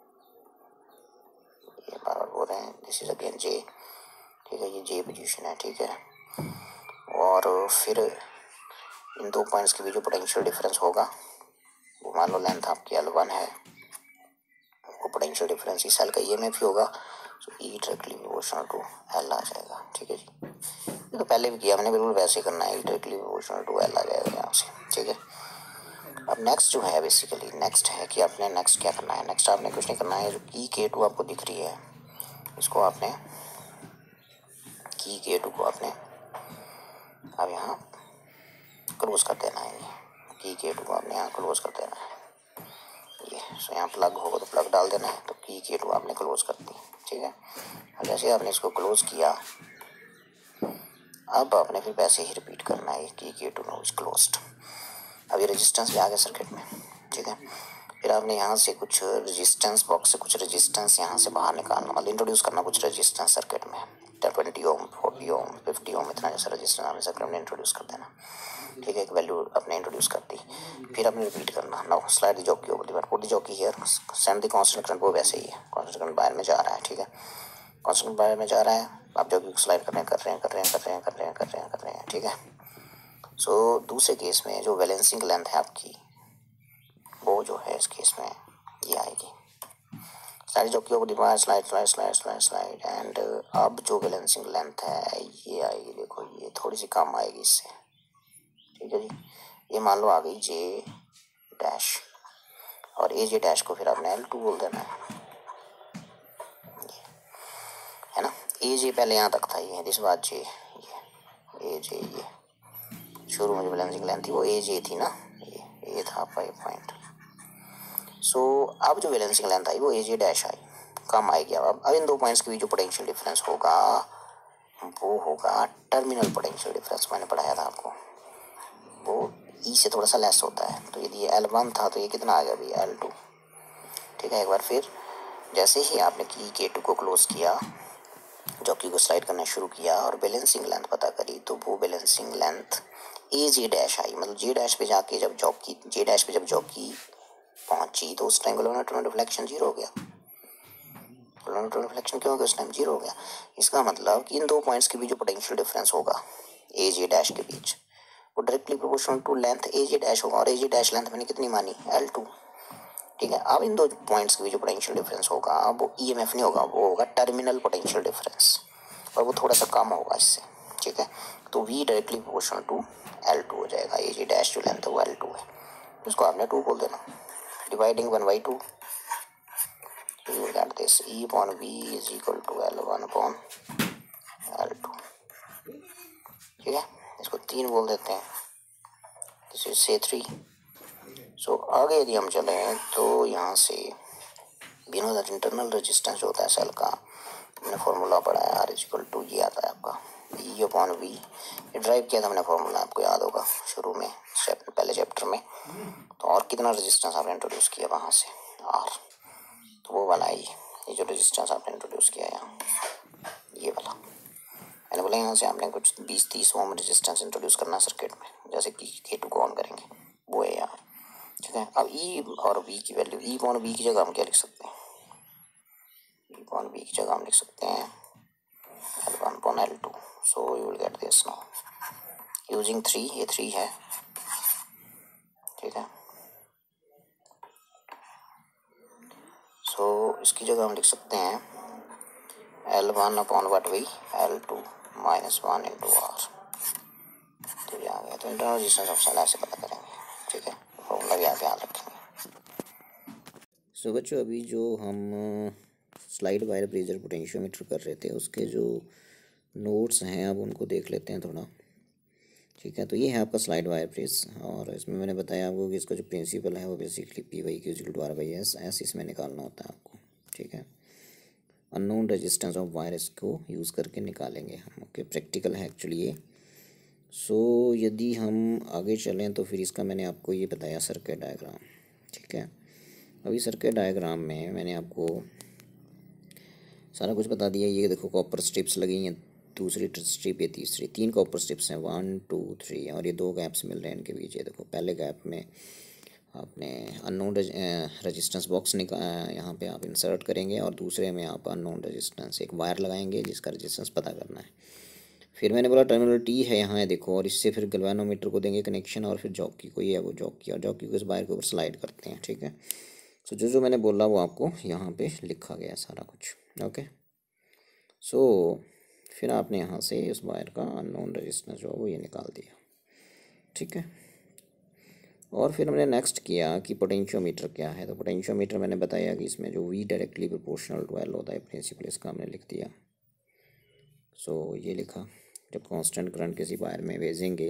ये बार बार बोल रहे हैं, दिस इज अगेन J, ठीक है। ये J पोजीशन है, ठीक है। और फिर इन 2 पॉइंट्स के बीच जो पोटेंशियल डिफरेंस होगा वो मान लो लेंथ आपकी L1 है, वो पोटेंशियल डिफरेंस इस सेल का EMF ही होगा, तो E directly proportional to L आ जाएगा, ठीक है जी। ये तो पहले भी किया मैंने, बिल्कुल वैसे करना है, E directly proportional to L आ जाएगा यहाँ से, ठीक है। अब नेक्स्ट जो है बेसिकली नेक्स्ट है कि आपने नेक्स्ट क्या करना है। नेक्स्ट आपने कुछ नहीं करना है, जो की K2 आपको दिख रही है इसको आपने की K2 को आपने अब यहाँ क्लोज कर देना है। की K2 को आपने यहाँ क्लोज कर देना है। ये सो यहाँ प्लग होगा तो प्लग डाल देना है, तो की K2 आपने क्लोज कर दी, ठीक है। और जैसे आपने इसको क्लोज किया, अब आपने फिर वैसे ही रिपीट करना है की K2 नो इज क्लोज्ड। अब ये रेजिस्टेंस भी आ गया सर्किट में, ठीक है। फिर आपने यहाँ से कुछ रेजिस्टेंस बॉक्स से कुछ रेजिस्टेंस यहाँ से बाहर निकालना, मतलब इंट्रोड्यूस करना कुछ रेजिस्टेंस सर्किट में, 20 ओम 40 ओम 50 ओम इतना जैसा रेजिस्टेंस आपने सर्किट में इंट्रोड्यूस कर देना, ठीक है। एक वैल्यू आपने इंट्रोड्यूस कर दी, फिर आपने रिपीट करना। Now slide the jockey over the wire, put the jockey here, send the constant current, वो वैसे ही है, कांस्टेंट करंट वायर में जा रहा है, ठीक है। कांस्टेंट वायर में जा रहा है, आप जॉकी को स्लाइड कर रहे हैं, ठीक है। सो दूसरे केस में जो बैलेंसिंग लेंथ है आपकी, वो जो है इस केस में ये आएगी, सारी jockey over the wire, slide and अब जो बैलेंसिंग लेंथ है ये आएगी, देखो ये थोड़ी सी कम आएगी इससे, ठीक है जी। ये मान लो आ गई J डैश, और ए जे डैश को फिर आपने L2 बोल देना है ना। ए जे पहले यहाँ तक था, ये दिस बात जे, ये ए जे, ये शुरू में जो बैलेंसिंग लेंथ थी वो ए जे थी ना, ये था आपका ये पॉइंट। सो अब जो बैलेंसिंग लेंथ आई वो ए जे डैश आई, कम आएगी। अब इन दो पॉइंट्स के बीच जो पोटेंशियल डिफरेंस होगा वो होगा टर्मिनल पोटेंशियल डिफरेंस। मैंने पढ़ाया था आपको, वो ई से थोड़ा सा लेस होता है। तो यदि ये L1 था तो ये कितना आ गया अभी L2। ठीक है, एक बार फिर जैसे ही आपने की K2 को क्लोज किया, जॉकी को स्लाइड करना शुरू किया और बैलेंसिंग लेंथ पता करी, तो वो balancing length A J dash I. मतलब जे डैश पे जाके जब जॉकी पहुंची तो उस टाइम ग्लोनोटोन रिफ्लेक्शन जीरो हो गया। ग्लोनोटोन रिफ्लेक्शन क्यों हो गया उस टाइम? जीरो हो गया। इसका मतलब कि इन दो पॉइंट्स के बीच जो पोटेंशियल डिफरेंस होगा ए जे डैश के बीच, वो directly proportional to length A J dash होगा। और ए जे डैश लेंथ मैंने कितनी मानी? L2। ठीक है, अब इन दो पॉइंट्स के बीच जो पोटेंशियल डिफरेंस होगा, अब वो EMF नहीं होगा, वो होगा टर्मिनल पोटेंशियल डिफरेंस, और वो थोड़ा सा कम होगा इससे। ठीक है, तो V directly proportional to L2 हो जाएगा। ये जी डैश जो लेंथ है वो L2 है, इसको आपने 2 बोल देना। Dividing 1/2, you will get this E upon V is equal to L1 upon L2। ठीक है, इसको 3 बोल देते हैं, दिस इज से 3। सो आगे यदि हम चले तो यहाँ से बिना दैट इंटरनल रेजिस्टेंस जो होता है सेल का, हमने फॉर्मूला पढ़ा है R इक्वल टू ये आता है आपका E अपॉन V। ये ड्राइव किया था हमने फॉर्मूला, आपको याद होगा शुरू में पहले चैप्टर में। तो और कितना रेजिस्टेंस आपने इंट्रोड्यूस किया वहाँ से R, तो वो वाला ये जो रेजिस्टेंस आपने इंट्रोड्यूस किया यहाँ, ये वाला मैंने बोला यहाँ से आपने कुछ 20-30 ओम रेजिस्टेंस इंट्रोड्यूस करना सर्किट में, जैसे कि K2 को ऑन करेंगे, वो है यहाँ। ठीक है, अब E और V की वैल्यू, E अपॉन V की जगह हम क्या लिख सकते हैं? E upon V की जगह हम लिख सकते हैं L1 upon L2। So you will get this now using 3, ये 3 है। ठीक है, so इसकी जगह हम लिख सकते हैं L1 upon what V, L2 minus 1 into R। तो ये आ गया। तो इंटरनल रेजिस्टेंस ऑप्शन ऐसे पता करेंगे। ठीक है, फॉर्मूला भी आप याद रखेंगे। सो बच्चों, अभी जो हम स्लाइड वायर ब्रेजर पोटेंशियोमीटर कर रहे थे उसके जो नोट्स हैं अब उनको देख लेते हैं थोड़ा। ठीक है, तो ये है आपका स्लाइड वायर ब्रेज, और इसमें मैंने बताया आपको कि इसका जो प्रिंसिपल है वो बेसिकली P/Q = R/S इसमें निकालना होता है आपको। ठीक है, अननोन रेजिस्टेंस ऑफ वायर इसको यूज़ करके निकालेंगे हम। ओके, प्रैक्टिकल है एक्चुअली ये। सो यदि हम आगे चलें तो फिर इसका मैंने आपको ये बताया सर्किट डायग्राम। ठीक है, अभी सर्किट डायग्राम में मैंने आपको सारा कुछ बता दिया। ये देखो कॉपर स्ट्रिप्स लगी हैं, दूसरी स्ट्रिप, ये तीसरी, 3 कॉपर स्ट्रिप्स हैं, 1 2 3, और ये 2 गैप्स मिल रहे हैं इनके बीच। ये देखो पहले गैप में आपने अननोन रेजिस्टेंस बॉक्स यहाँ पे आप इंसर्ट करेंगे, और दूसरे में आप अननोन रेजिस्टेंस एक वायर लगाएंगे जिसका रेजिस्टेंस पता करना है। फिर मैंने बोला टर्मिनल T है यहाँ है देखो, और इससे फिर गैल्वेनोमीटर को देंगे कनेक्शन, और फिर जॉकी को, ये है वो जॉकी, और जॉकी को इस वायर के ऊपर स्लाइड करते हैं। ठीक है, सो जो मैंने बोला वो आपको यहाँ पे लिखा गया सारा कुछ। ओके, सो फिर आपने यहाँ से इस वायर का अननोन रेजिस्टेंस जो है वो ये निकाल दिया। ठीक है, और फिर हमने नेक्स्ट किया कि पोटेंशियोमीटर क्या है। तो पोटेंशियोमीटर मैंने बताया कि इसमें जो V directly proportional to L होता है प्रिंसिपल, इसका हमने लिख दिया। सो ये लिखा, जब कांस्टेंट करंट किसी वायर में भेजेंगे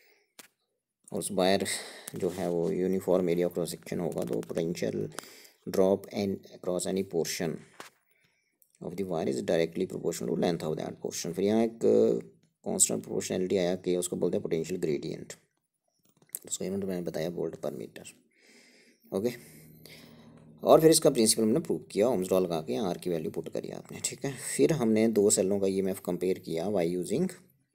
और उस वायर जो है वो यूनिफॉर्म एरिया क्रॉस सेक्शन होगा, तो potential drop an across any portion of the wire is directly proportional to length of that portion. फिर यहाँ एक कांस्टेंट प्रोपोर्शनलिटी आया कि उसको बोलते हैं पोटेंशियल ग्रेडियंट, उसका यूनिट मैंने बताया वोल्ट पर मीटर। ओके, और फिर इसका प्रिंसिपल हमने प्रूव किया, ओम्स लॉ लगा के आर की वैल्यू पुट करी आपने। ठीक है, फिर हमने 2 सेलों का EMF कंपेयर किया by using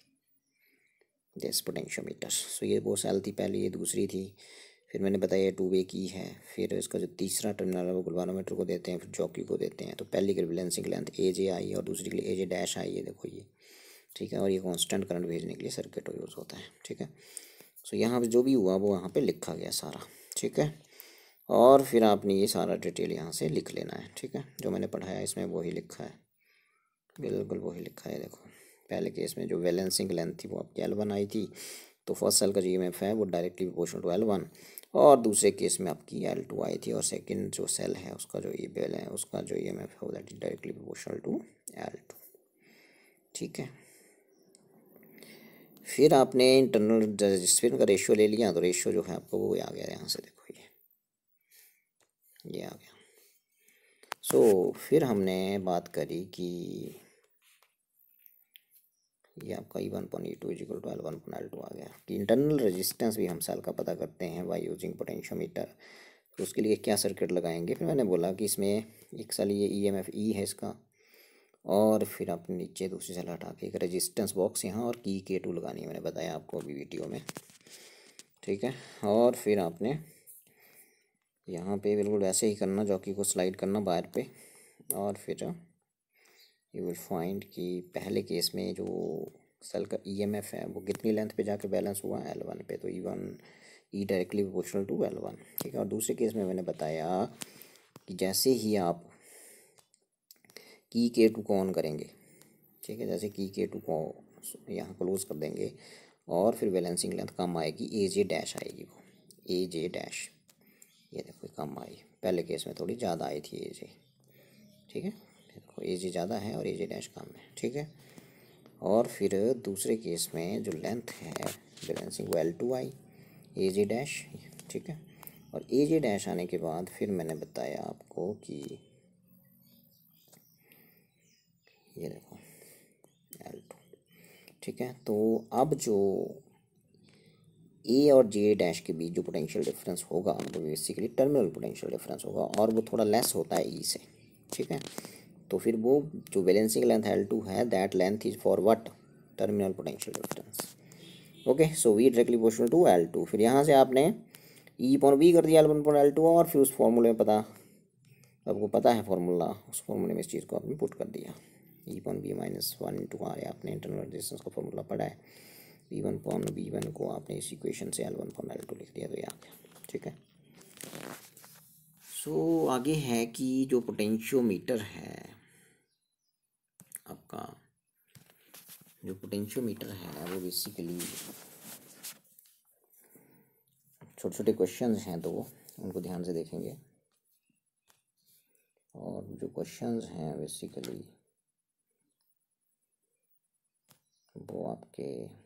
this potentiometer. So ये वो सेल थी पहले, ये दूसरी थी, फिर मैंने बताया 2 वे की है। फिर इसका जो तीसरा टर्मिनल है वो गैल्वेनोमीटर को देते हैं, फिर जॉकी को देते हैं। तो पहली की बैलेंसिंग लेंथ AJ आई और दूसरी के लिए AJ डैश आई है, देखो ये। ठीक है, और ये कांस्टेंट करंट भेजने के लिए सर्किट यूज़ होता है। ठीक है, सो यहाँ पे जो भी हुआ वो यहाँ पे लिखा गया सारा। ठीक है, और फिर आपने ये सारा डिटेल यहाँ से लिख लेना है। ठीक है, जो मैंने पढ़ाया इसमें वही लिखा है, बिल्कुल वही लिखा है। देखो पहले केस में जो बैलेंसिंग लेंथ थी वो आपकी L1 आई थी, तो फर्स्ट सेल का जो EMF है वो डायरेक्टली प्रोपोर्शनल टू L1, और दूसरे केस में आपकी L2 आई थी और सेकंड जो सेल है उसका जो ई बेल है उसका जो EMF है that is directly proportional to L2। ठीक है, फिर आपने इंटरनल रजिस्टेंस का रेशियो ले लिया, तो रेशियो जो है आपको वो आ गया यहाँ से, देखो ये आ गया। सो फिर हमने बात करी कि ये आपका E1/E2 इक्वल टू L1/L2 आ गया कि इंटरनल रेजिस्टेंस भी हम सेल का पता करते हैं बाय यूजिंग पोटेंशियोमीटर। तो उसके लिए क्या सर्किट लगाएंगे, फिर मैंने बोला कि इसमें एक साल ये EMF E है इसका, और फिर आपने नीचे दूसरी सेल हटा के एक रेजिस्टेंस बॉक्स यहाँ और की K2 लगानी है, मैंने बताया आपको अभी वीडियो में। ठीक है, और फिर आपने यहाँ पे बिल्कुल ऐसे ही करना, जॉकी को स्लाइड करना बाहर पे, और फिर यू विल फाइंड कि पहले केस में जो सेल का EMF है वो कितनी लेंथ पे जाके बैलेंस हुआ, L1 पे, तो E directly proportional to L1। ठीक है, और दूसरे केस में मैंने बताया कि जैसे ही आप की K2 को ऑन करेंगे, ठीक है, जैसे की K2 को यहाँ क्लोज कर देंगे और फिर बैलेंसिंग लेंथ कम आएगी, AJ डैश आएगी, वो AJ डैश, ये देखो कम आई, पहले केस में थोड़ी ज़्यादा आई थी AJ। ठीक है, देखो AJ ज़्यादा है और AJ डैश कम है। ठीक है, और फिर दूसरे केस में जो लेंथ है बैलेंसिंग वो L2 आई, AJ डैश। ठीक है, और AJ डैश आने के बाद फिर मैंने बताया आपको कि ये देखो L2। ठीक है, तो अब जो A और J डैश के बीच जो पोटेंशियल डिफरेंस होगा वो बेसिकली टर्मिनल पोटेंशियल डिफरेंस होगा, और वो थोड़ा लेस होता है E से। ठीक है, तो फिर वो जो बैलेंसिंग लेंथ L2 है that length is for what, terminal potential difference. Okay, so V directly proportional to L2। फिर यहाँ से आपने E/V कर दिया L1/L2, और फिर उस फॉर्मूले में आपको पता है फॉर्मूला, उस फॉर्मूले में इस चीज़ को आपने पुट कर दिया, E/V -1 × R, आपने इंटरनल रेजिस्टेंस का फॉर्मूला पढ़ा है, V1/V1 को आपने इस इक्वेशन से L1/L2 लिख दिया, तो ये आ गया। ठीक है, सो आगे है कि जो पोटेंशियोमीटर है आपका, जो पोटेंशियोमीटर है वो बेसिकली छोटे छोटे क्वेश्चंस हैं, तो उनको ध्यान से देखेंगे, और जो क्वेश्चंस हैं बेसिकली वो आपके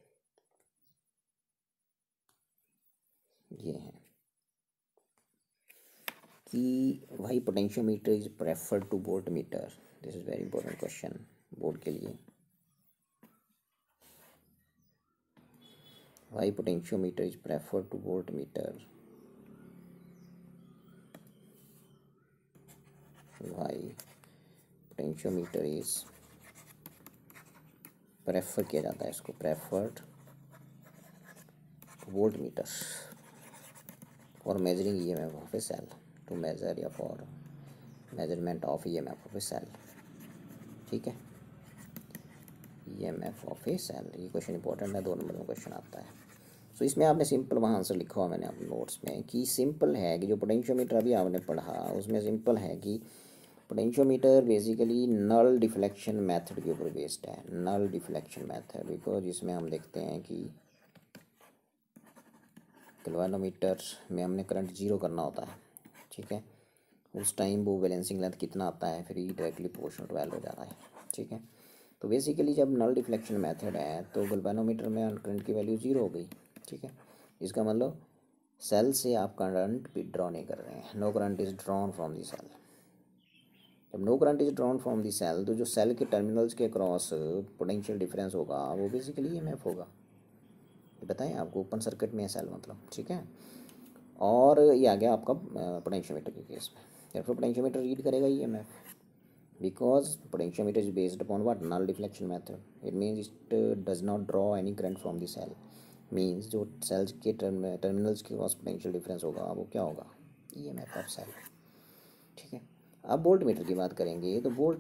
ये हैं कि भाई potentiometer is preferred to voltmeter. This is very important question board के लिए। Why potentiometer is preferred to voltmeter? Why potentiometer is prefer किया जाता है, इसको preferred voltmeter for measuring EMF of a cell, to measure या for measurement of EMF of a cell। ठीक है, EMF of a cell, ये क्वेश्चन इंपॉर्टेंट है, 2 नंबर में क्वेश्चन आता है। सो इसमें आपने सिंपल वहाँ आंसर लिखा हुआ मैंने अपने नोट्स में कि सिंपल है कि जो पोटेंशियोमीटर अभी आपने पढ़ा उसमें सिंपल है कि potentiometer basically null deflection method के ऊपर बेस्ड है, नल डिफ्लेक्शन मेथड, बिकॉज इसमें हम देखते हैं कि गैल्वेनोमीटर में हमने करंट 0 करना होता है। ठीक है, उस टाइम वो बैलेंसिंग लेंथ कितना आता है, फिर E directly proportional to L हो जाता है। ठीक है, तो बेसिकली जब नल डिफ्लेक्शन मेथड है तो गैल्वेनोमीटर में करंट की वैल्यू 0 हो गई। ठीक है, इसका मतलब सेल से आप करंट भी ड्रॉ नहीं कर रहे हैं, no current is drawn from the cell. जब no current is drawn from the cell तो जो सेल के टर्मिनल्स के क्रॉस पोटेंशियल डिफरेंस होगा वो बेसिकली EMF होगा, ये बताएं आपको, ओपन सर्किट में है सेल मतलब। ठीक है, और ये आ गया आपका पोटेंशियोमीटर के केस में, या फिर पोटेंशियोमीटर रीड करेगा EMF, because potentiometer is based upon what, null deflection method. It means it does not draw any current from the cell, means जो सेल्स के टर्मिनल्स के क्रॉस पोटेंशियल डिफरेंस होगा वो क्या होगा, EMF ऑफ सेल। ठीक है, अब वोल्ट मीटर की बात करेंगे तो वोल्ट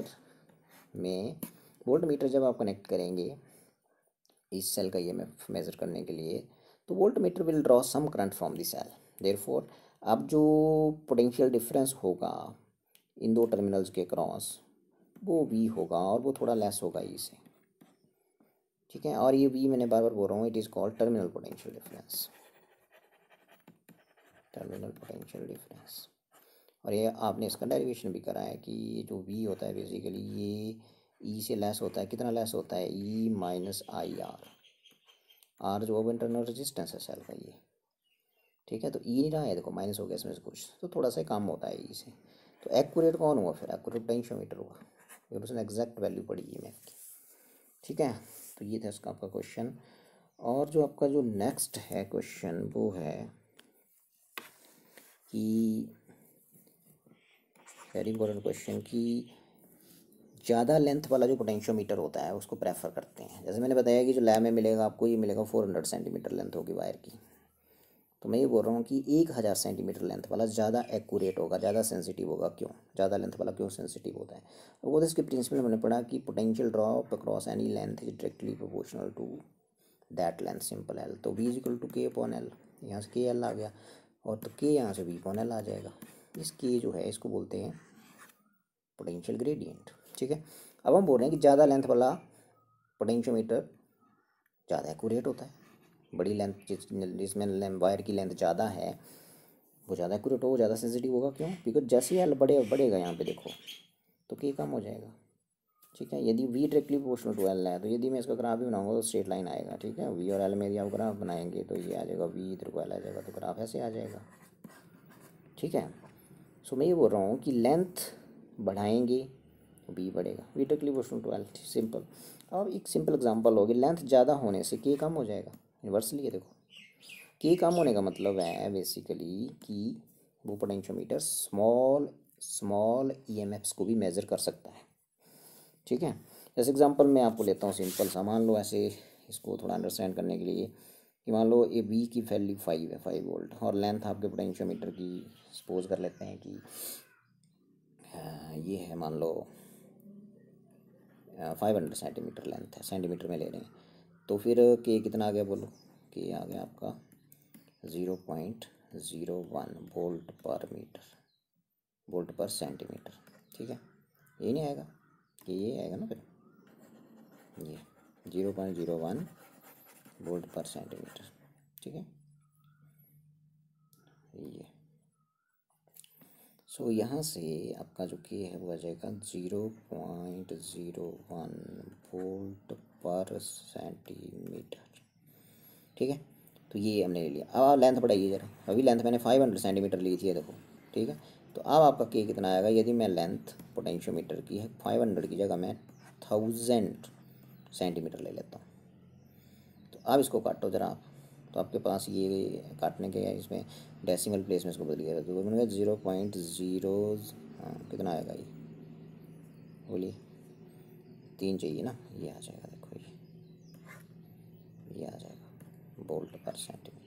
मीटर जब आप कनेक्ट करेंगे इस सेल का EMF मेजर करने के लिए, तो voltmeter will draw some current from the cell, therefore अब जो पोटेंशियल डिफरेंस होगा इन 2 टर्मिनल्स के क्रॉस वो V होगा, और वो थोड़ा लेस होगा E से। ठीक है, और ये V मैंने बार बार बोल रहा हूँ, it is called terminal potential difference. Terminal potential difference. और ये आपने इसका डेरिवेशन भी करा है कि ये जो V होता है बेसिकली ये E से लेस होता है, कितना लेस होता है, E minus I R. R जो अब इंटरनल रेजिस्टेंस है सेल का ये, ठीक है। तो E नहीं रहा है, देखो माइनस हो गया इसमें से कुछ, तो थोड़ा सा कम होता है E से। तो एक्यूरेट कौन हुआ फिर, एक्यूरेट पोटेंशियोमीटर हुआ, ये उसने एग्जैक्ट वैल्यू पड़ी है मैथ की, ठीक है। तो ये था इसका आपका क्वेश्चन। और जो आपका जो नेक्स्ट है क्वेश्चन वो है कि वेरी इंपॉर्टेंट क्वेश्चन कि ज़्यादा लेंथ वाला जो पोटेंशियोमीटर होता है उसको प्रेफर करते हैं। जैसे मैंने बताया कि जो लैब में मिलेगा आपको, ये मिलेगा 400 सेंटीमीटर लेंथ होगी वायर की। तो मैं ये बोल रहा हूँ कि 1000 सेंटीमीटर लेंथ वाला ज़्यादा एक्यूरेट होगा, ज़्यादा सेंसिटिव होगा। क्यों ज़्यादा लेंथ वाला क्यों सेंसिटिव होता है? तो वो इसके प्रिंसिपल मैंने पढ़ा कि potential drop across any length is directly proportional to that length, simple L. तो V equal to K upon L, यहाँ से के एल आ गया, और तो के यहाँ से V अपॉन एल आ जाएगा। इस के जो है इसको बोलते हैं पोटेंशियल ग्रेडियंट, ठीक है। अब हम बोल रहे हैं कि ज़्यादा लेंथ वाला पोटेंशियोमीटर ज़्यादा एक्यूरेट होता है। बड़ी लेंथ जिसमें वायर की लेंथ ज़्यादा है वो ज़्यादा एक्यूरेट होगा, ज़्यादा सेंसिटिव होगा। क्यों? बिकॉज जैसे ही एल बढ़ेगा यहाँ पे देखो तो के कम हो जाएगा, ठीक है। यदि V directly proportional to L है तो यदि मैं इसका ग्राफ भी बनाऊंगा तो स्ट्रेट लाइन आएगा, ठीक है। V और एल में यदि आप ग्राफ बनाएंगे तो ये आ जाएगा, V इधर को एल आ जाएगा, तो ग्राफ ऐसे आ जाएगा, ठीक है। सो मैं ये बोल रहा हूँ कि लेंथ बढ़ाएंगे V बढ़ेगा, V directly proportional to L, simple. अब एक सिंपल एग्जांपल होगी, लेंथ ज़्यादा होने से के कम हो जाएगा, इन्वर्सली है। देखो के कम होने का मतलब है बेसिकली कि वो पोटेंशियोमीटर स्मॉल EMFs को भी मेज़र कर सकता है, ठीक है। जैसे एग्जांपल मैं आपको लेता हूँ सिंपल सा, मान लो ऐसे, इसको थोड़ा अंडरस्टैंड करने के लिए कि मान लो ये V की वैल्यू 5 है, 5 वोल्ट, और लेंथ आपके पोटेंशियोमीटर की सपोज कर लेते हैं कि ये है, मान लो 500 सेंटीमीटर लेंथ है, सेंटीमीटर में ले रहे हैं। तो फिर के कितना आ गया बोलो, के आ गया आपका 0.01 वोल्ट पर मीटर, वोल्ट पर सेंटीमीटर, ठीक है। ये नहीं आएगा कि ये आएगा ना, फिर ये 0.01 वोल्ट पर सेंटीमीटर, ठीक है। ये सो यहाँ से आपका जो के है वो आ जाएगा 0.01 वोल्ट पर सेंटीमीटर, ठीक है। तो ये हमने ले लिया। अब आप लेंथ बढ़ाइए जरा, अभी लेंथ मैंने 500 सेंटीमीटर ली थी, देखो, ठीक है। तो अब आपका के कितना आएगा, यदि मैं लेंथ पोटेंशियोमीटर की है 500 की जगह मैं 1000 सेंटीमीटर ले लेता हूँ। तो अब इसको काटो जरा आप, तो आपके पास ये काटने के इसमें डेसिमल प्लेस में इसको बदलिएगा, तो मैंने 0.0 कितना आएगा ये, बोलिए 3 चाहिए ना, ये आ जाएगा, देखो ये आ जाएगा वोल्ट पर सेंटीमीटर।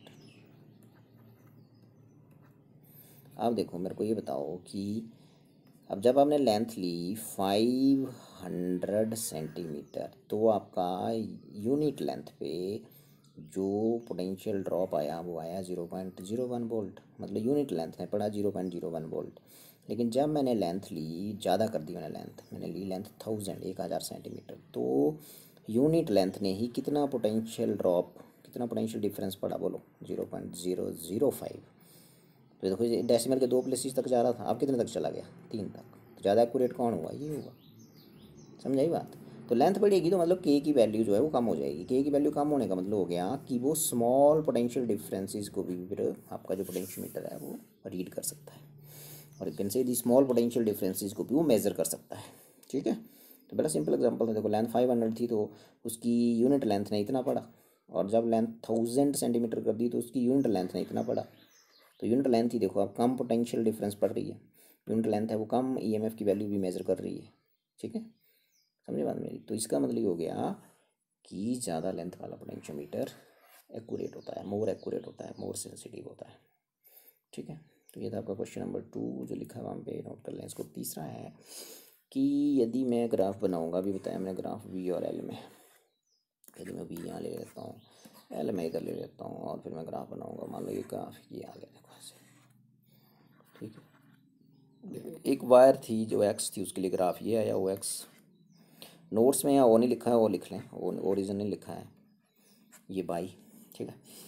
अब देखो मेरे को ये बताओ कि अब जब आपने लेंथ ली 500 सेंटीमीटर तो आपका यूनिट लेंथ पे जो पोटेंशियल ड्रॉप आया वो आया 0.01 वोल्ट, मतलब यूनिट लेंथ में पड़ा 0.01 वोल्ट। लेकिन जब मैंने लेंथ ली, ज़्यादा कर दी मैंने ली लेंथ 1000 सेंटीमीटर, तो यूनिट लेंथ ने ही कितना पोटेंशियल ड्रॉप, कितना पोटेंशियल डिफरेंस पड़ा बोलो, 0.005। तो देखो ये डेसिमल के 2 प्लेसेस तक जा रहा था, अब कितने तक चला गया, 3 तक। तो ज़्यादा एक्यूरेट कौन हुआ, ये हुआ, समझाई बात। तो लेंथ बढ़ेगी तो मतलब के की वैल्यू जो है वो कम हो जाएगी। के की वैल्यू कम होने का मतलब हो गया कि वो स्मॉल पोटेंशियल डिफरेंसेस को भी फिर आपका जो पोटेंशियोमीटर है वो रीड कर सकता है, और you can say the small potential differences को भी वो मेज़र कर सकता है, ठीक है। तो बड़ा सिंपल एग्जांपल था, देखो लेंथ 500 थी तो उसकी यूनिट लेंथ ने इतना पड़ा, और जब लेंथ 1000 सेंटीमीटर कर दी तो उसकी यूनिट लेंथ ने इतना पड़ा। तो यूनिट लेंथ ही देखो अब कम पोटेंशियल डिफरेंस पड़ रही है, यूनिट लेंथ है वो कम, EMF की वैल्यू भी मेज़र कर रही है, ठीक है। समझे बात मेरी? तो इसका मतलब ये हो गया कि ज़्यादा लेंथ वाला पोटेंशियोमीटर एक्यूरेट होता है, मोर एक्यूरेट होता है, मोर सेंसिटिव होता है, ठीक है। तो ये था आपका क्वेश्चन नंबर 2 जो लिखा है वहाँ पे, नोट कर लें इसको। तीसरा है कि यदि मैं ग्राफ बनाऊँगा, अभी बताया मैंने ग्राफ V और L में, यदि मैं V यहाँ ले लेता हूँ, L मैं इधर ले लेता हूँ, और फिर मैं ग्राफ बनाऊँगा, मान लो ये ग्राफ ये आ गया, देखो ऐसे, ठीक है। एक वायर थी जो X थी, उसके लिए ग्राफ ये आया, वो X नोट्स में यहाँ ओ नहीं लिखा है, वो लिख लें, वो ओरिजिन नहीं लिखा है, ये बाई, ठीक है।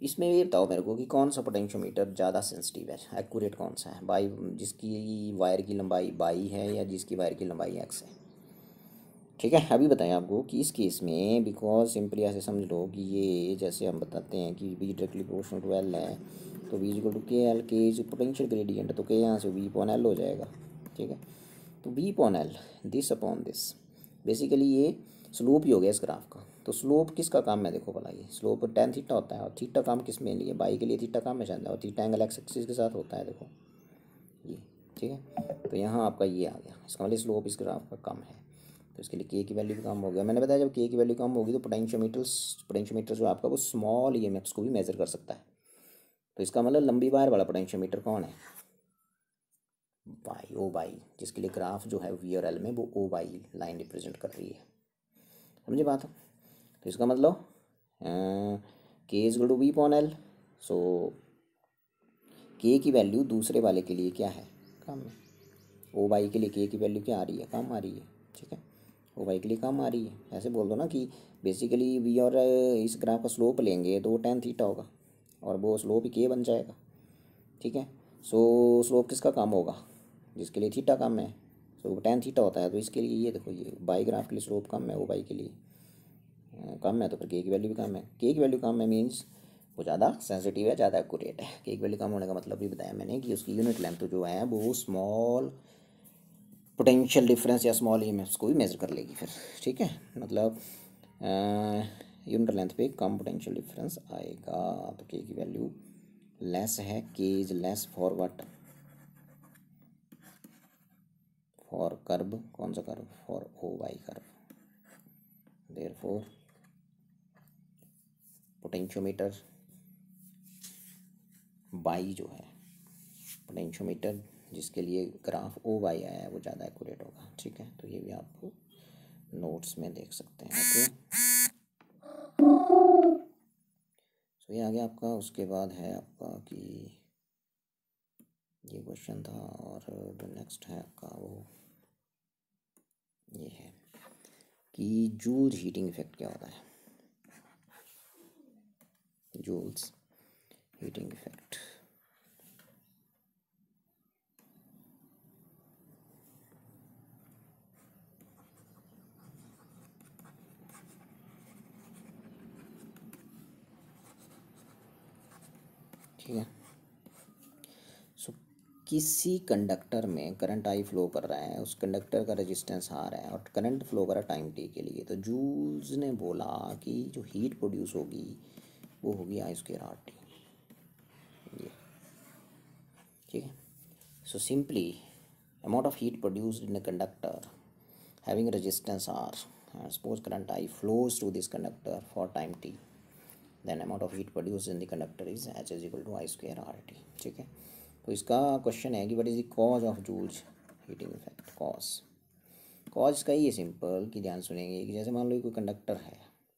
इसमें ये बताओ मेरे को कि कौन सा पोटेंशियोमीटर ज़्यादा सेंसिटिव है, एक्यूरेट कौन सा है, बाई जिसकी वायर की लंबाई बाई है या जिसकी वायर की लंबाई एक्स है। ठीक है, अभी बताएं आपको कि इस केस में बिकॉज सिंपली ऐसे समझ लो कि ये जैसे हम बताते हैं कि B directly proportional to L है, तो B equal to K L, K is potential gradient, तो के यहाँ से बी अपॉन एल हो जाएगा। ठीक है, तो B upon L this upon this, basically ये स्लोप ही हो गया इस ग्राफ का। तो स्लोप किसका काम है, देखो भला ये स्लोप टेन थीटा होता है, और थीटा काम किस में लिए, बाई के लिए थीटा काम है शायद, और थीटा एंगल एक्स एक्सिस के साथ होता है, देखो ये। ठीक है, तो यहाँ आपका ये आ गया, इसका मतलब स्लोप इस ग्राफ का कम है, तो इसके लिए के की वैल्यू भी कम हो गया। मैंने बताया जब के की वैल्यू कम होगी तो पोटेंशियोमीटर जो आपका वो स्मॉल ईएमएफ्स को भी मेजर कर सकता है। तो इसका मतलब लंबी वायर वाला पोटेंशियोमीटर कौन है, बाई, ओ बाई, जिसके लिए ग्राफ जो है वी और एल में वो ओ बाई लाइन रिप्रेजेंट कर रही है। समझे बात। तो इसका मतलब K is equal to B upon L, so K की वैल्यू दूसरे वाले के लिए क्या है, कम है। ओ बाई के लिए के की वैल्यू क्या आ रही है, कम आ रही है। ठीक है, ओ बाई के लिए कम आ रही है। ऐसे बोल दो ना कि बेसिकली वी और इस ग्राफ का स्लोप लेंगे तो वो टेन थीटा होगा, और वो स्लोप ही के बन जाएगा। ठीक है, सो स्लोप किसका कम होगा, जिसके लिए थीटा कम है, सो टेन थीटा होता है। तो इसके लिए ये देखो, ये बाई ग्राफ के लिए स्लोप कम है, ओ बाई के लिए कम है, तो फिर के की वैल्यू भी कम है। के की वैल्यू कम है मीन्स वो ज़्यादा सेंसिटिव है, ज़्यादा एक्यूरेट है। के की वैल्यू कम होने का मतलब भी बताया मैंने कि उसकी यूनिट लेंथ जो है वो स्मॉल पोटेंशियल डिफरेंस या स्मॉल ईएमएफ्स को भी मेजर कर लेगी फिर। ठीक है, मतलब यूनिट लेंथ पे कम पोटेंशियल डिफरेंस आएगा। तो के की वैल्यू लेस है, K is less for what, for curve, कौन सा curve, for O Y curve. Therefore potentiometer बाई जो है, पोटेंशियोमीटर जिसके लिए ग्राफ ओ वाई आया है वो ज़्यादा एक्यूरेट होगा। ठीक है, तो ये भी आप नोट्स में देख सकते हैं। ओके, सो ये आ गया आपका। उसके बाद है आपका कि ये क्वेश्चन था, और जो नेक्स्ट है आपका वो ये है कि जूल्स हीटिंग इफेक्ट क्या होता है, जूल्स हीटिंग इफेक्ट। ठीक है, सो किसी कंडक्टर में करंट आई फ्लो कर रहा है, उस कंडक्टर का रेजिस्टेंस आर है और करंट फ्लो कर रहा है टाइम टी के लिए, तो जूल्स ने बोला कि जो हीट प्रोड्यूस होगी वो होगी आई स्क्वायर आर टी। ये ठीक है, so simply amount of heat produced in a conductor having a resistance R, and suppose current I flows through this conductor for time t, then amount of heat produced in the conductor is H is equal to I square RT। ठीक है, तो इसका क्वेश्चन है कि what is the cause of Joule's heating effect. Cause इसका ही है सिंपल, कि ध्यान सुनेंगे कि जैसे मान लो कोई कंडक्टर है,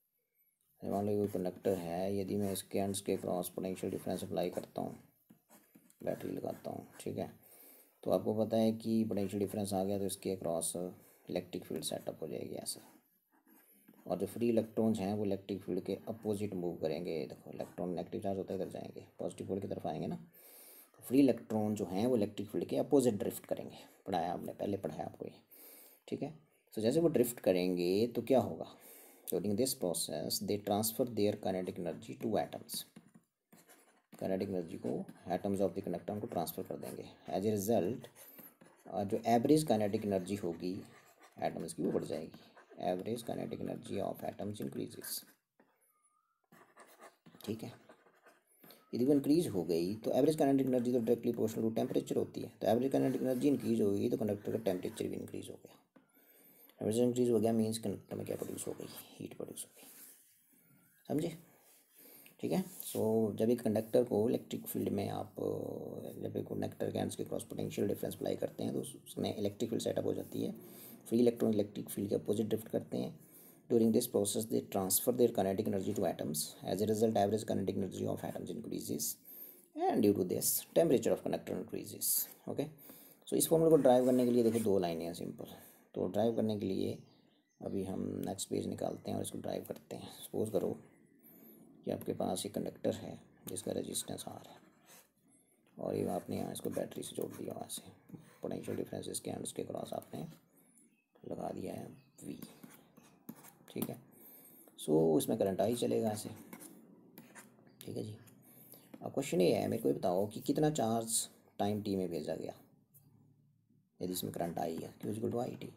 यदि मैं इसके एंड्स के क्रॉस पोटेंशियल डिफरेंस अप्लाई करता हूँ, बैटरी लगाता हूँ, ठीक है, तो आपको पता है कि पोटेंशियल डिफरेंस आ गया तो इसके क्रॉस इलेक्ट्रिक फील्ड सेटअप हो जाएगी ऐसे, और जो फ्री इलेक्ट्रॉन्स हैं वो इलेक्ट्रिक फील्ड के अपोजिट मूव करेंगे। देखो इलेक्ट्रॉन नेगेटिव चार्ज होता है, इधर जाएंगे, पॉजिटिव फील्ड की तरफ आएंगे ना, तो फ्री इलेक्ट्रॉन जो हैं वो इलेक्ट्रिक फील्ड के अपोजिट ड्रिफ्ट करेंगे। पढ़ाया आपने, पहले पढ़ाया आपको ये। ठीक है, तो जैसे वो ड्रिफ्ट करेंगे तो क्या होगा, during this process they transfer their kinetic energy to atoms, kinetic energy को एटम्स ऑफ द कंडक्टर को ट्रांसफ़र कर देंगे। एज ए रिजल्ट जो एवरेज काइनेटिक एनर्जी होगी एटम्स की वो बढ़ जाएगी, average kinetic energy of atoms increases. ठीक है, यदि वो इंक्रीज हो गई तो एवरेज काइनेटिक एनर्जी तो डायरेक्टली प्रोपोर्शनल टू टेम्परेचर होती है, तो एवरेज काइनेटिक एनर्जी इंक्रीज होगी तो कंडक्टर का टेम्परेचर भी इंक्रीज हो गया। एवरेज इंक्रीज हो गया मीन्स कंडक्टर में क्या प्रोड्यूस हो गई, हीट प्रोड्यूस हो गई। समझे। ठीक है, सो जब एक कंडक्टर को इलेक्ट्रिक फील्ड में आप जब एक कंडक्टर के एंड्स के क्रॉस पोटेंशियल डिफरेंस अप्लाई करते हैं तो उसमें इलेक्ट्रिक फील्ड सेटअप हो जाती है। फ्री इलेक्ट्रॉन इलेक्ट्रिक फील्ड के अपोजिट ड्रिफ्ट करते हैं। During this process they transfer their kinetic energy to atoms. As a result average kinetic energy of atoms increases and due to this temperature of conductor increases. Okay, so इस फॉर्मूले को ड्राइव करने के लिए देखो दो लाइनें हैं सिंपल। तो ड्राइव करने के लिए अभी हम नेक्स्ट पेज निकालते हैं और इसको ड्राइव करते हैं। सपोज करो कि आपके पास एक कंडक्टर है जिसका रेजिस्टेंस आर है, और ये आपने यहाँ इसको बैटरी से जोड़ दिया वहाँ से, पोटेंशियल डिफरेंस इसके एंड उसके क्रॉस आपने लगा दिया है वी, ठीक है। सो इसमें करंट आई चलेगा ऐसे, ठीक है जी। अब क्वेश्चन ये है, मेरे को ये बताओ कि कितना चार्ज टाइम टी में भेजा गया यदि इसमें करंट आई है, Q equal to I T,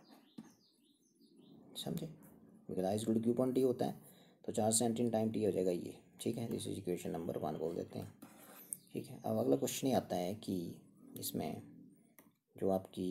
समझे, because I equal to Q point T होता है, तो charge sent in time T हो जाएगा ये, ठीक है। दिस इज इक्वेशन नंबर 1 बोल देते हैं, ठीक है। अब अगला क्वेश्चन ये आता है कि इसमें जो आपकी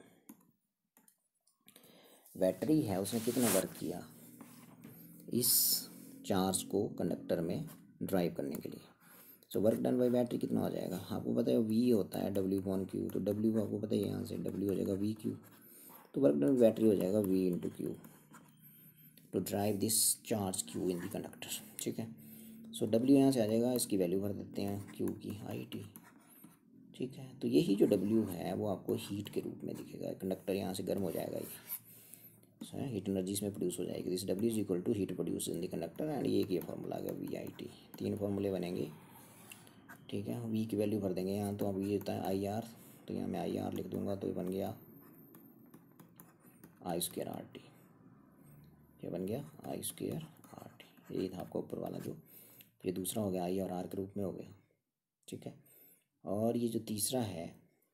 बैटरी है उसने कितना वर्क किया इस चार्ज को कंडक्टर में ड्राइव करने के लिए। So work done by battery कितना हो जाएगा, आपको पता है वी होता है डब्ल्यू अपॉन क्यू, तो डब्ल्यू आपको पता है यहाँ से डब्ल्यू हो जाएगा वी क्यू, तो वर्क डन बैटरी हो जाएगा V into Q to drive this charge Q in the conductor, ठीक है। सो डब्ल्यू यहाँ से आ जाएगा, इसकी वैल्यू भर देते हैं क्यू की आई टी, ठीक है। तो यही जो डब्ल्यू है वो आपको हीट के रूप में दिखेगा, कंडक्टर यहाँ से गर्म हो जाएगा, ये हीट एनर्जी इसमें प्रोड्यूस हो जाएगी, this W is equal to heat produce in the conductor, and ये फॉर्मूला आ गया वी आई टी, 3 फार्मूले बनेंगे, ठीक है। वी की वैल्यू भर देंगे यहाँ, तो अब ये होता है आई आर, तो यहाँ मैं आई आर लिख दूंगा, तो ये बन गया आई स्क्वायर आर टी, ये बन गया आई स्क्वायर आर टी, ये था आपका ऊपर वाला जो, ये दूसरा हो गया आई और आर के रूप में हो गया, ठीक है। और ये जो तीसरा है,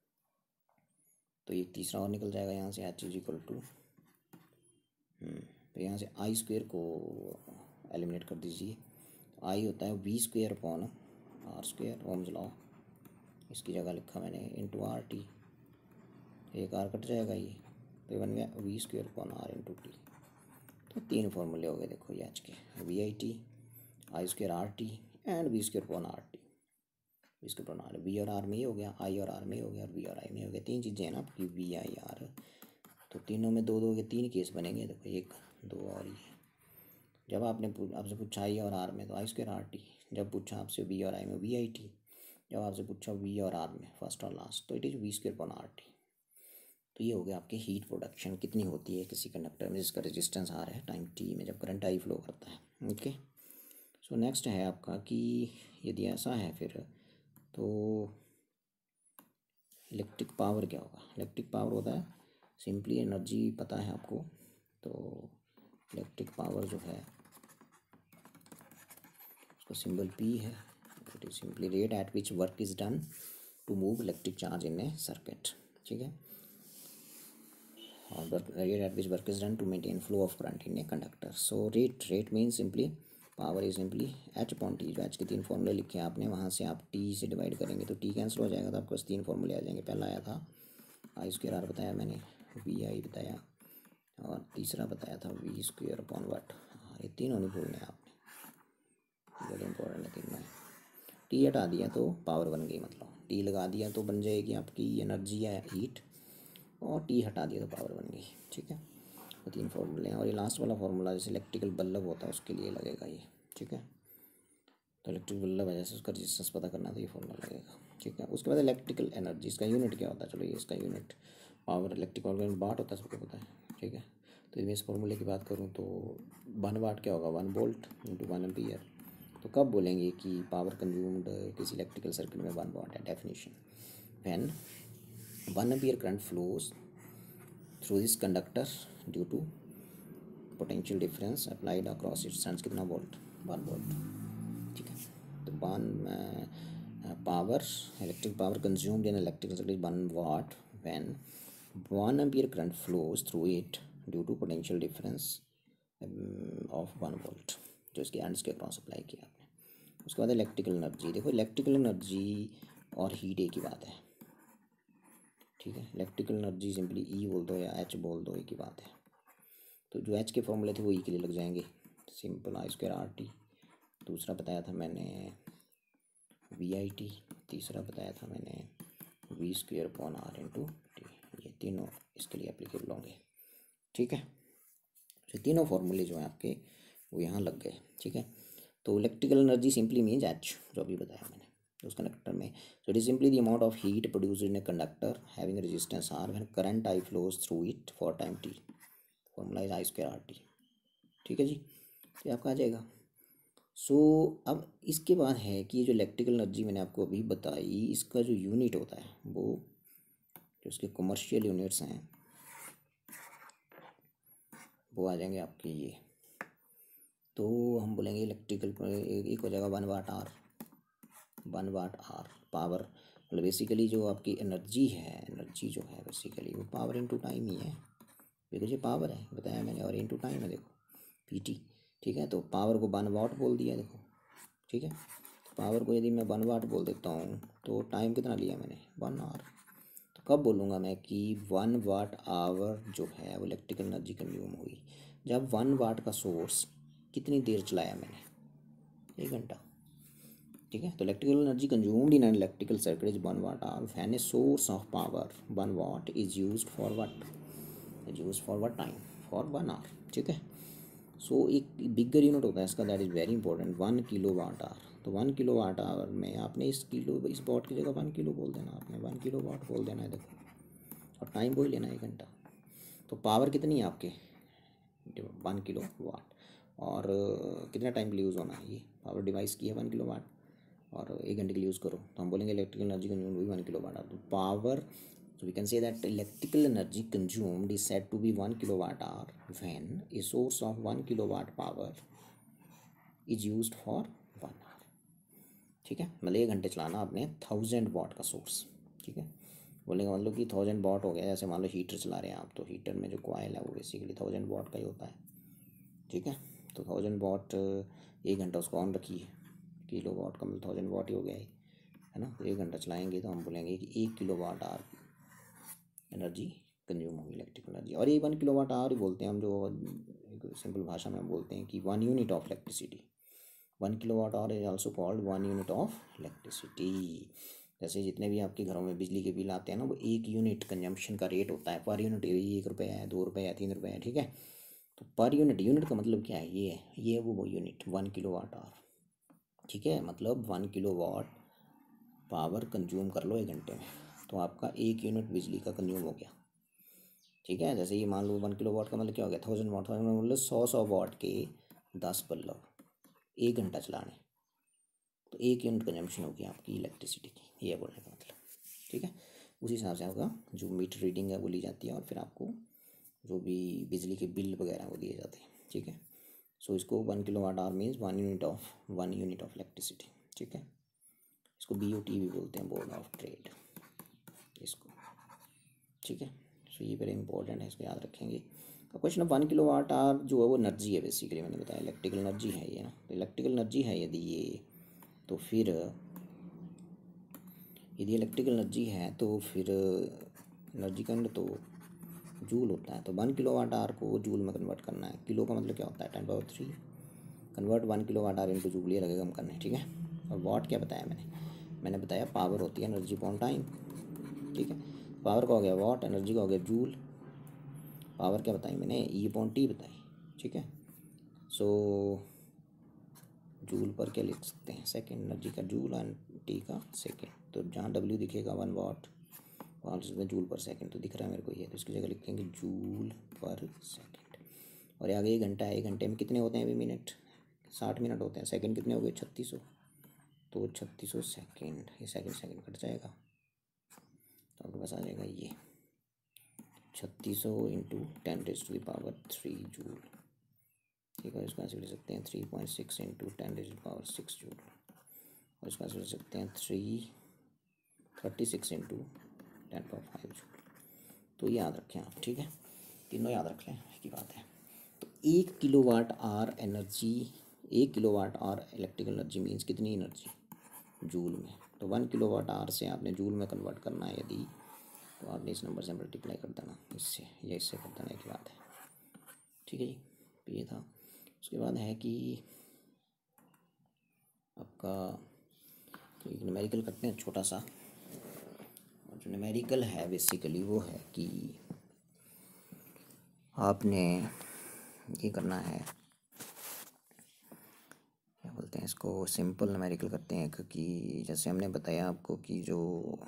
तो ये तीसरा और निकल जाएगा यहाँ से, एच इज इक्वल टू, तो यहाँ से आई स्क्वायर को एलिमिनेट कर दीजिए, आई होता है V square upon R square, Ohm's law, इसकी जगह लिखा मैंने इंटू आर टी, एक आर कट जाएगा ये, तो ये बन गया V square upon R into T. तो 3 फार्मूले हो गए देखो ये आज के, V I T, I square R T and V square upon R T, V square upon R, V और आर में ही हो गया, आई और आर में ही हो गया, और वी और आई में हो गया, 3 चीज़ें हैं ना आपकी, वी आई आर, तो तीनों में 2-2 के 3 केस बनेंगे, देखो 1 2 और ये। जब आपने आपसे पूछा आई और आर में तो आई स्क्वायर आर टी, जब पूछा आपसे वी और आई में वी आई टी, जब आपसे पूछा वी और आर में फर्स्ट और लास्ट, तो it is V square upon R T. तो ये हो गया आपके हीट प्रोडक्शन कितनी होती है किसी कंडक्टर में जिसका रेजिस्टेंस आर है टाइम टी में, जब करंट आई फ्लो करता है, ओके। सो नेक्स्ट है आपका कि यदि ऐसा है फिर तो इलेक्ट्रिक पावर क्या होगा। इलेक्ट्रिक पावर होता है सिंपली एनर्जी, पता है आपको, तो इलेक्ट्रिक पावर जो है उसका सिंबल पी है, it is simply rate at which work is done to move electric charge in a circuit, ठीक है। और rate at which work is done to maintain flow of current in a conductor. So rate mean simply power is simply H upon T, जो एच के 3 फॉर्मूले लिखे हैं आपने, वहाँ से आप टी से डिवाइड करेंगे तो टी कैंसिल हो जाएगा, तो आपके पास 3 फॉर्मूले आ जाएंगे। पहला आया था आई स्क्वायर आर बताया मैंने, वी आई बताया, और तीसरा बताया था वी स्क्वायर अपॉन वाट, ये तीनों नहीं भूलने आपने, बड़े इंपॉर्टेंट है तीनों। टी हटा दिया तो पावर बन गई, मतलब टी लगा दिया तो बन जाएगी आपकी एनर्जी या हीट, और टी हटा दिया तो पावर बन गई, ठीक है। तो 3 फॉर्मूले हैं, और ये लास्ट वाला फॉर्मूला जैसे इलेक्ट्रिकल बल्ब होता है उसके लिए लगेगा ये, ठीक है। तो इलेक्ट्रिक बल्ब है जैसे उसका रेजिस्टेंस पता करना है तो ये फॉर्मूला लगेगा, ठीक है। उसके बाद इलेक्ट्रिकल एनर्जी, इसका यूनिट क्या होता है, चलो ये इसका unit power, electric power unit watt होता है, सबको पता है, ठीक है। तो यदि मैं इस फॉर्मूले की बात करूँ तो 1 वाट क्या होगा, 1 वोल्ट इंटू 1 एम्पियर। तो कब बोलेंगे कि पावर कंज्यूम्ड किसी इलेक्ट्रिकल सर्किट में 1 वाट है, definition when 1 ampere current flows through this conductor due to potential difference applied across its sense, कितना वोल्ट, 1 वोल्ट, ठीक है। तो 1 power, electric power consumed in electrical circuit 1 watt when 1 ampere current flows through it due to potential difference of 1 volt, जो इसके एंड्स के क्रॉस अप्लाई किया आपने। उसके बाद इलेक्ट्रिकल एनर्जी, देखो इलेक्ट्रिकल एनर्जी और हीट एक ही बात है, ठीक है। इलेक्ट्रिकल एनर्जी सिंपली ई बोल दो या एच बोल दो, एक ही बात है। तो जो एच के फॉर्मूले थे वो ई के लिए लग जाएंगे, simple I square R T, दूसरा बताया था मैंने वी आई टी, तीसरा बताया था मैंने V square upon R into T, ये तीनों इसके लिए एप्लीकेबल होंगे, ठीक है। तो तीनों फार्मूले जो हैं आपके वो यहाँ लग गए, ठीक है। तो electrical energy simply means H, जो अभी बताया मैंने उस कंडक्टर में, so it is simply the amount of heat produced in a conductor having resistance R when current I flows through it for time T, formula is I square R T, ठीक है जी। तो आपका आ जाएगा। सो अब इसके बाद है कि ये जो इलेक्ट्रिकल एनर्जी मैंने आपको अभी बताई, इसका जो यूनिट होता है वो जो इसके कमर्शियल यूनिट्स हैं वो आ जाएंगे आपके ये। तो हम बोलेंगे इलेक्ट्रिकल एक हो जाएगा 1 watt hour, 1 watt hour power, मतलब बेसिकली जो आपकी एनर्जी है, एनर्जी जो है बेसिकली वो पावर इनटू टाइम ही है, बिकॉज ये पावर है बताया मैंने, और इनटू टाइम है देखो पीटी। ठीक है, तो पावर को 1 वाट बोल दिया देखो। ठीक है, तो पावर को यदि मैं 1 वाट बोल देता हूँ तो टाइम कितना लिया मैंने, 1 आवर। तो कब बोलूँगा मैं कि 1 वाट आवर जो है वो इलेक्ट्रिकल एनर्जी कंज्यूम हुई, जब 1 वाट का सोर्स कितनी देर चलाया मैंने, 1 घंटा। ठीक है, तो electrical energy consumed in an electrical circuit is 1 watt hour when a source of power 1 watt is used for what, is used for what time, for 1 hour. ठीक है, सो एक बिगर यूनिट होता है इसका, that is very important, 1 kilo watt hour. तो 1 किलो वाट आवर में आपने इस वाट की जगह 1 किलो बोल देना, आपने 1 किलो वाट बोल देना है देखो, और टाइम वही लेना है 1 घंटा। तो पावर कितनी है आपके, 1 किलो वाट, और कितना टाइम के लिए यूज़ होना है, ये पावर डिवाइस की है 1 किलो वाट, और 1 घंटे के लिए यूज़ करो तो हम बोलेंगे इलेक्ट्रिकल एनर्जी कंज्यूम्ड हुई 1 किलो वाट आवर। तो power, so we can say that electrical energy consumed is said to be 1 kilowatt hour when a source of 1 kilowatt power is used for 1 hour। ठीक है, मतलब 1 घंटे चलाना आपने 1000 वाट का सोर्स। ठीक है, बोलेंगे मतलब कि 1000 वाट हो गया, जैसे मान लो हीटर चला रहे हैं आप, तो हीटर में जो कॉयल है वो बेसिकली 1000 वाट का ही होता है। ठीक है, तो 1000 वाट 1 घंटा उसको ऑन रखिए, किलो वाट का मतलब 1000 वाट ही हो गया है ना। तो 1 घंटा चलाएंगे तो हम बोलेंगे कि 1 किलोवाट आवर एनर्जी कंज्यूम होगी, इलेक्ट्रिकल एनर्जी। और ये 1 किलोवाट आवर ही बोलते हैं हम, जो सिंपल भाषा में हम बोलते हैं कि 1 unit of electricity. 1 kilowatt hour is also called 1 unit of electricity. जैसे जितने भी आपके घरों में बिजली के बिल आते हैं ना, वो 1 यूनिट कंजम्पशन का रेट होता है, पर यूनिट 1 रुपये है, 2 रुपये है, 3 रुपये है। ठीक है, तो पर यूनिट, यूनिट का मतलब क्या है, ये है वो यूनिट 1 किलोवाट आवर। ठीक है, मतलब 1 किलोवाट पावर कंज्यूम कर लो 1 घंटे में, तो आपका 1 यूनिट बिजली का कंज्यूम हो गया। ठीक है, जैसे ये मान लो 1 किलोवाट का मतलब क्या हो गया, 1000 वाट, 1000 मतलब 100 वाट के 10 बल्ब 1 घंटा चलाने, तो 1 यूनिट कंजम्पशन होगी आपकी इलेक्ट्रिसिटी की, ये बोलने का मतलब। ठीक है, उसी हिसाब से आपका जो मीटर रीडिंग है वो ली जाती है, और फिर आपको जो भी बिजली के बिल वगैरह वो दिए जाते हैं। ठीक है, सो इसको 1 kilowatt hour means 1 unit of electricity. ठीक है, इसको BOT भी बोलते हैं, बोर्ड ऑफ ट्रेड इसको। ठीक है, सो ये वेरी इंपॉर्टेंट है, इसको याद रखेंगे। अब क्वेश्चन ऑफ 1 किलोवाट आवर जो है वो एनर्जी है, बेसिकली मैंने बताया इलेक्ट्रिकल एनर्जी है ये ना। तो इलेक्ट्रिकल एनर्जी है यदि ये, तो फिर यदि इलेक्ट्रिकल एनर्जी है तो फिर एनर्जी का तो जूल होता है, तो 1 किलोवाट आवर को जूल में कन्वर्ट करना है। किलो का मतलब क्या होता है, 10⁻³ convert 1 kilowatt hour into joule, ये लगेगा हम करने। ठीक है, और वाट क्या बताया मैंने बताया पावर होती है एनर्जी अपॉन टाइम। ठीक है, पावर का हो गया वाट, एनर्जी का हो गया जूल। पावर क्या बताई मैंने, E/T बताई। ठीक है, सो जूल पर क्या लिख सकते हैं, सेकेंड, एनर्जी का जूल एंड टी का सेकेंड। तो जहाँ W दिखेगा 1 वाट, वहाँ लिख सकते हैं जूल पर सेकेंड, तो दिख रहा है मेरे को ये, तो इसकी जगह लिखेंगे जूल पर सेकेंड। और ये आगे 1 घंटा है, 1 घंटे में कितने होते हैं अभी मिनट, 60 मिनट होते हैं। सेकेंड कितने हो गए, 3600, तो 3600 सेकेंड, ये सेकेंड कट जाएगा, तो आपके पास आ जाएगा ये 3600 इंटू 10⁻³ जूल। ठीक है, इसका आंसर ले सकते हैं 3.6 इंटू 10⁻6 जूल, और इसका आंसर ले सकते हैं 36 इंटू 10⁻5 जूल। तो याद रखें आप। ठीक है, तीनों याद रख लें, की बात है। तो 1 kilowatt hour energy, 1 kilowatt hour electrical energy means कितनी एनर्जी, जूल में। तो 1 किलोवाट आवर से आपने जूल में कन्वर्ट करना है यदि, तो आपने इस नंबर से मल्टीप्लाई कर देना, इससे या इससे कर देना, की बात है। ठीक है जी, तो ये था। उसके बाद है कि आपका एक न्यूमेरिकल करते हैं छोटा सा, और जो न्यूमेरिकल है बेसिकली वो है कि आपने ये करना है, क्या बोलते हैं इसको, सिंपल न्यूमेरिकल करते हैं। क्योंकि जैसे हमने बताया आपको कि जो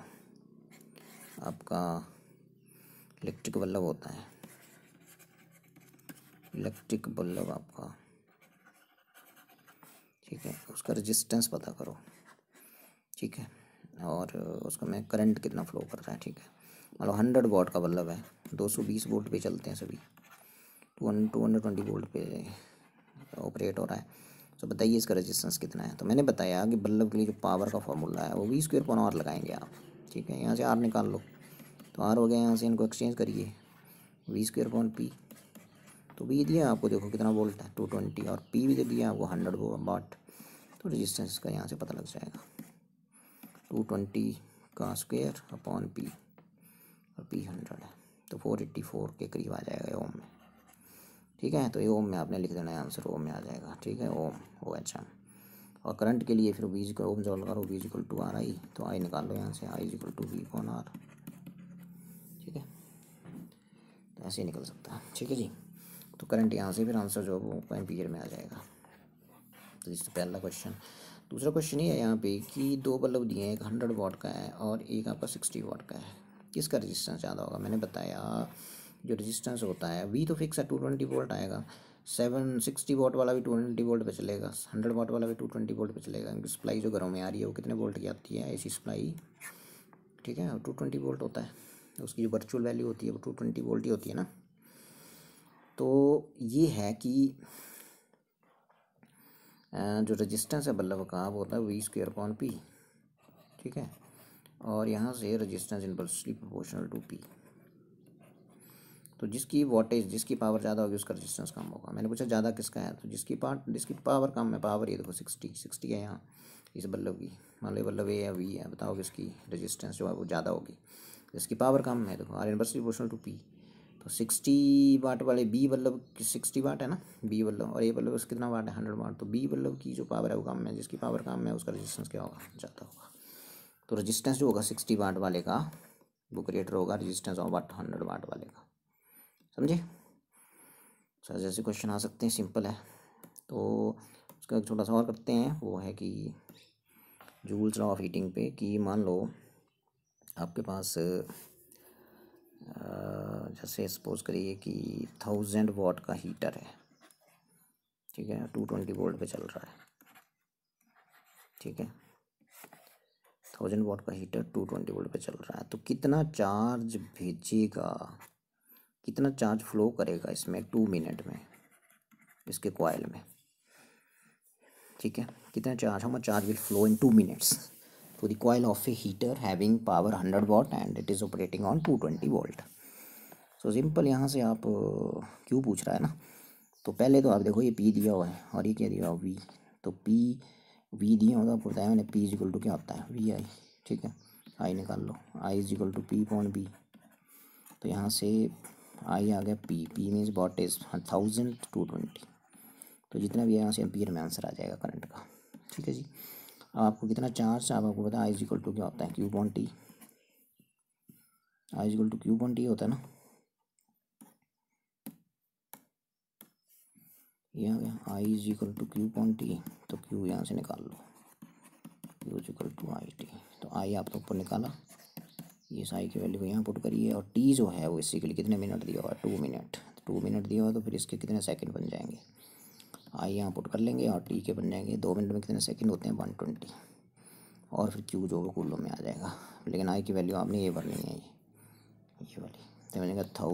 आपका इलेक्ट्रिक बल्ब होता है, इलेक्ट्रिक बल्ब आपका, ठीक है, उसका रेजिस्टेंस पता करो, ठीक है, और उसका में करंट कितना फ्लो कर रहा है, ठीक है। मतलब 100 वॉट का बल्ब है, 220 वोल्ट पे चलते हैं सभी, 220 वोल्ट पे ऑपरेट हो रहा है। तो बताइए इसका रेजिस्टेंस कितना है। तो मैंने बताया कि बल्ब के लिए जो पावर का फॉर्मूला है वो V²/R लगाएंगे आप, ठीक है। यहाँ से R निकाल लो, तो R हो गया, यहाँ से इनको एक्सचेंज करिए, V²/P। तो V दिया आपको, देखो कितना वोल्ट है 220, और P भी दे दिया आपको 100 वाट। तो रेजिस्टेंस का यहाँ से पता लग जाएगा, 220 का स्क्वायर अपॉन P, और P 100 है, तो 484 के करीब आ जाएगा ओम में, ठीक है। तो ये ओम में आपने लिख देना है, आंसर ओम में आ जाएगा, ठीक है, ओम OHM। और करंट के लिए फिर V का ओम सॉल्व करो, V=RI, तो I निकाल लो यहाँ से, I=V/R, ठीक है। तो ऐसे ही निकल सकता है, ठीक है जी। तो करंट यहाँ से फिर आंसर जो है वो एम्पीयर में आ जाएगा। तो इस पहला क्वेश्चन। दूसरा क्वेश्चन ये है यहाँ पे कि दो बल्ब दिए हैं, एक 100 वाट का है और एक आपका 60 वाट का है, किसका रेजिस्टेंस ज़्यादा होगा। मैंने बताया जो रेजिस्टेंस होता है V तो फिक्स है, 220 वोल्ट आएगा, 760 वाट वाला भी 220 वोल्ट पे चलेगा, 100 वाट वाला भी 220 वोल्ट पे चलेगा। इनकी सप्लाई जो घरों में आ रही है वो कितने वोल्ट की आती है, AC सप्लाई, ठीक है, 220 वोल्ट होता है, उसकी जो वर्चुअल वैल्यू होती है वो 220 वोल्ट ही होती है ना। तो ये है कि जो रेजिस्टेंस है बल्ब का वो होता है V²/P, ठीक है, और यहाँ से resistance inversely proportional to P। तो जिसकी वोल्टेज, जिसकी पावर ज़्यादा होगी उसका रेजिस्टेंस कम होगा। मैंने पूछा ज़्यादा किसका है, तो जिसकी पावर कम है, पावर ये देखो 60 है यहाँ इस बल्ब की, मान लो बल्ब A या V है, बताओ किसकी रेजिस्टेंस जो है वो ज़्यादा होगी। जिसकी पावर कम है देखो, R inversely proportional to P, तो 60 वाट वाले B बल्ब की 60 वाट है ना B बल्ब, और ये बल्ब उसका कितना वाट है 100 वाट, तो B बल्ब की जो पावर है वो कम है, जिसकी पावर कम है उसका रेजिस्टेंस क्या होगा, ज़्यादा होगा। तो रेजिस्टेंस जो होगा 60 वाट वाले का वो ग्रेटर होगा रेजिस्टेंस ऑफ 100 वाट वाले का, समझे। सर जैसे क्वेश्चन आ सकते हैं, सिंपल है। तो उसका एक छोटा सा और करते हैं, वो है कि जूल्स लॉ ऑफ हीटिंग पे, कि मान लो आपके पास जैसे सपोज करिए कि 1000 वाट का हीटर है, ठीक है, 220 वोल्ट पे चल रहा है, ठीक है, 1000 वाट का हीटर 220 वोल्ट पे चल रहा है। तो कितना चार्ज भेजेगा, कितना चार्ज फ्लो करेगा इसमें 2 मिनट में, इसके कॉइल में, ठीक है, कितना charge, how much charge will flow in 2 minutes to the coil of a heater having power 100 watt and it is operating on 220 volt. So simple, यहाँ से आप क्यों पूछ रहा है ना, तो पहले तो आप देखो ये P दिया हुआ है और ये क्या दिया हुआ V, तो V दिया होगा, आपको बताया मैंने P क्या होता है VI, ठीक है, I निकाल लो, I=P/B। तो यहाँ से I आ गया P मीन्स वॉट इज 1000 220, तो जितना भी है यहाँ से एम्पियर में आंसर आ जाएगा करंट का, ठीक है जी। आपको कितना चार्ज, अब आपको पता है I= क्या होता है Q/T, I=Q/T होता है ना, ये आ गया I=Q/T, तो Q यहाँ से निकाल लो, Q=IT, तो I आपने ऊपर निकाला, ये I की वैल्यू को यहाँ पुट करिए, और T जो है वो इसी के लिए कितने मिनट दिया हुआ है 2 मिनट, 2 मिनट दिया हुआ, तो फिर इसके कितने सेकंड बन जाएंगे, I यहाँ पुट कर लेंगे और T के बन जाएंगे, 2 मिनट में कितने सेकंड होते हैं 120, और फिर Q जो कूलों में आ जाएगा, लेकिन I की वैल्यू आपने ये भरनी है, ये वाली, तो मैंने कहा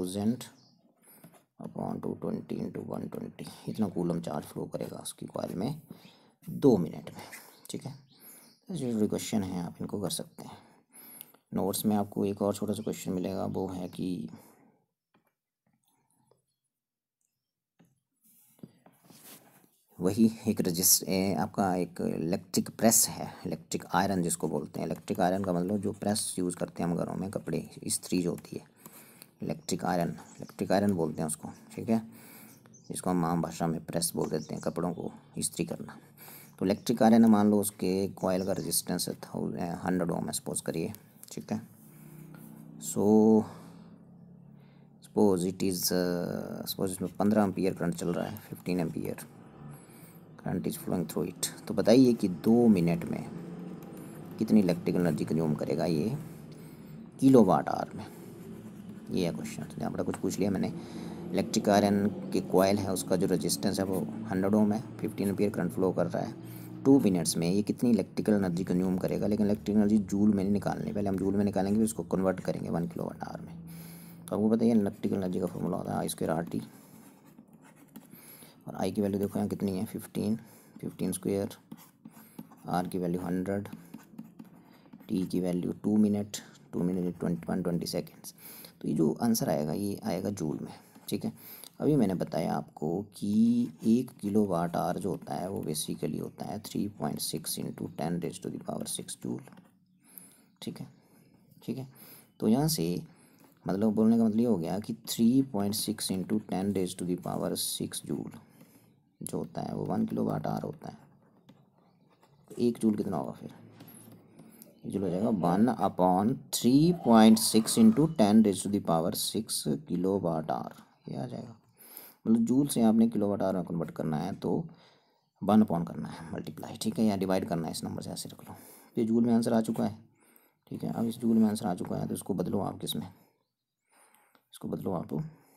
1000/220 × 120, इतना कूलम चार्ज फ्लो करेगा उसकी कॉइल में 2 मिनट में, ठीक है। जो क्वेश्चन है आप इनको कर सकते हैं। नोट्स में आपको एक और छोटा सा क्वेश्चन मिलेगा, वो है कि वही एक आपका एक इलेक्ट्रिक प्रेस है, इलेक्ट्रिक आयरन जिसको बोलते हैं। इलेक्ट्रिक आयरन का मतलब जो प्रेस यूज़ करते हैं हम घरों में, कपड़े इस्त्री जो होती है, इलेक्ट्रिक आयरन बोलते हैं उसको, ठीक है, जिसको हम आम भाषा में प्रेस बोल देते हैं, कपड़ों को इस्त्री करना। तो इलेक्ट्रिक आयरन है, मान लो उसके कॉइल का रेजिस्टेंस है 100 ओम है सपोज करिए, ठीक है। सो सपोज इसमें 15 एम्पियर करंट चल रहा है, 15 ampere current is flowing through it. तो बताइए कि 2 मिनट में कितनी इलेक्ट्रिकल एनर्जी कंज्यूम करेगा ये kWh में, ये है क्वेश्चन। तो यहाँ पर कुछ पूछ लिया मैंने। इलेक्ट्रिक आयरन के कॉइल है, उसका जो रेजिस्टेंस है वो 100 ओम है, 15 एम्पियर करंट फ्लो कर रहा है, 2 मिनट्स में ये कितनी इलेक्ट्रिकल एनर्जी कंज्यूम करेगा, लेकिन इलेक्ट्रिकल एनर्जी जूल में नहीं निकालनी, पहले हम जूल में निकालेंगे फिर उसको कन्वर्ट करेंगे 1 kWh में। तो आपको पता है इलेक्ट्रिकल एनर्जी का फॉर्मूला होता है I²RT, और आई की वैल्यू देखो यहाँ कितनी है 15 R की वैल्यू 100, T की वैल्यू 2 मिनट 120 सेकेंड्स। तो ये जो आंसर आएगा ये आएगा जूल में, ठीक है। अभी मैंने बताया आपको कि 1 kWh जो होता है वो बेसिकली होता है 3.6 इंटू 10⁻⁶ जूल, ठीक है, ठीक है। तो यहाँ से मतलब बोलने का मतलब ये हो गया कि 3.6 इंटू 10⁻⁶ जूल जो होता है वो 1 kWh होता है। तो 1 जूल कितना होगा फिर, जूल हो जाएगा 1/3.6 इंटू 10⁻⁶ kWh, ये आ जाएगा। मतलब जूल से आपने kWh में कन्वर्ट करना है तो 1 करना है मल्टीप्लाई, ठीक है, या डिवाइड करना है इस नंबर से, ऐसे रख लो। ये जूल में आंसर आ चुका है, ठीक है। अब इस जूल में आंसर आ चुका है तो इसको बदलो आप किस में, इसको बदलो आप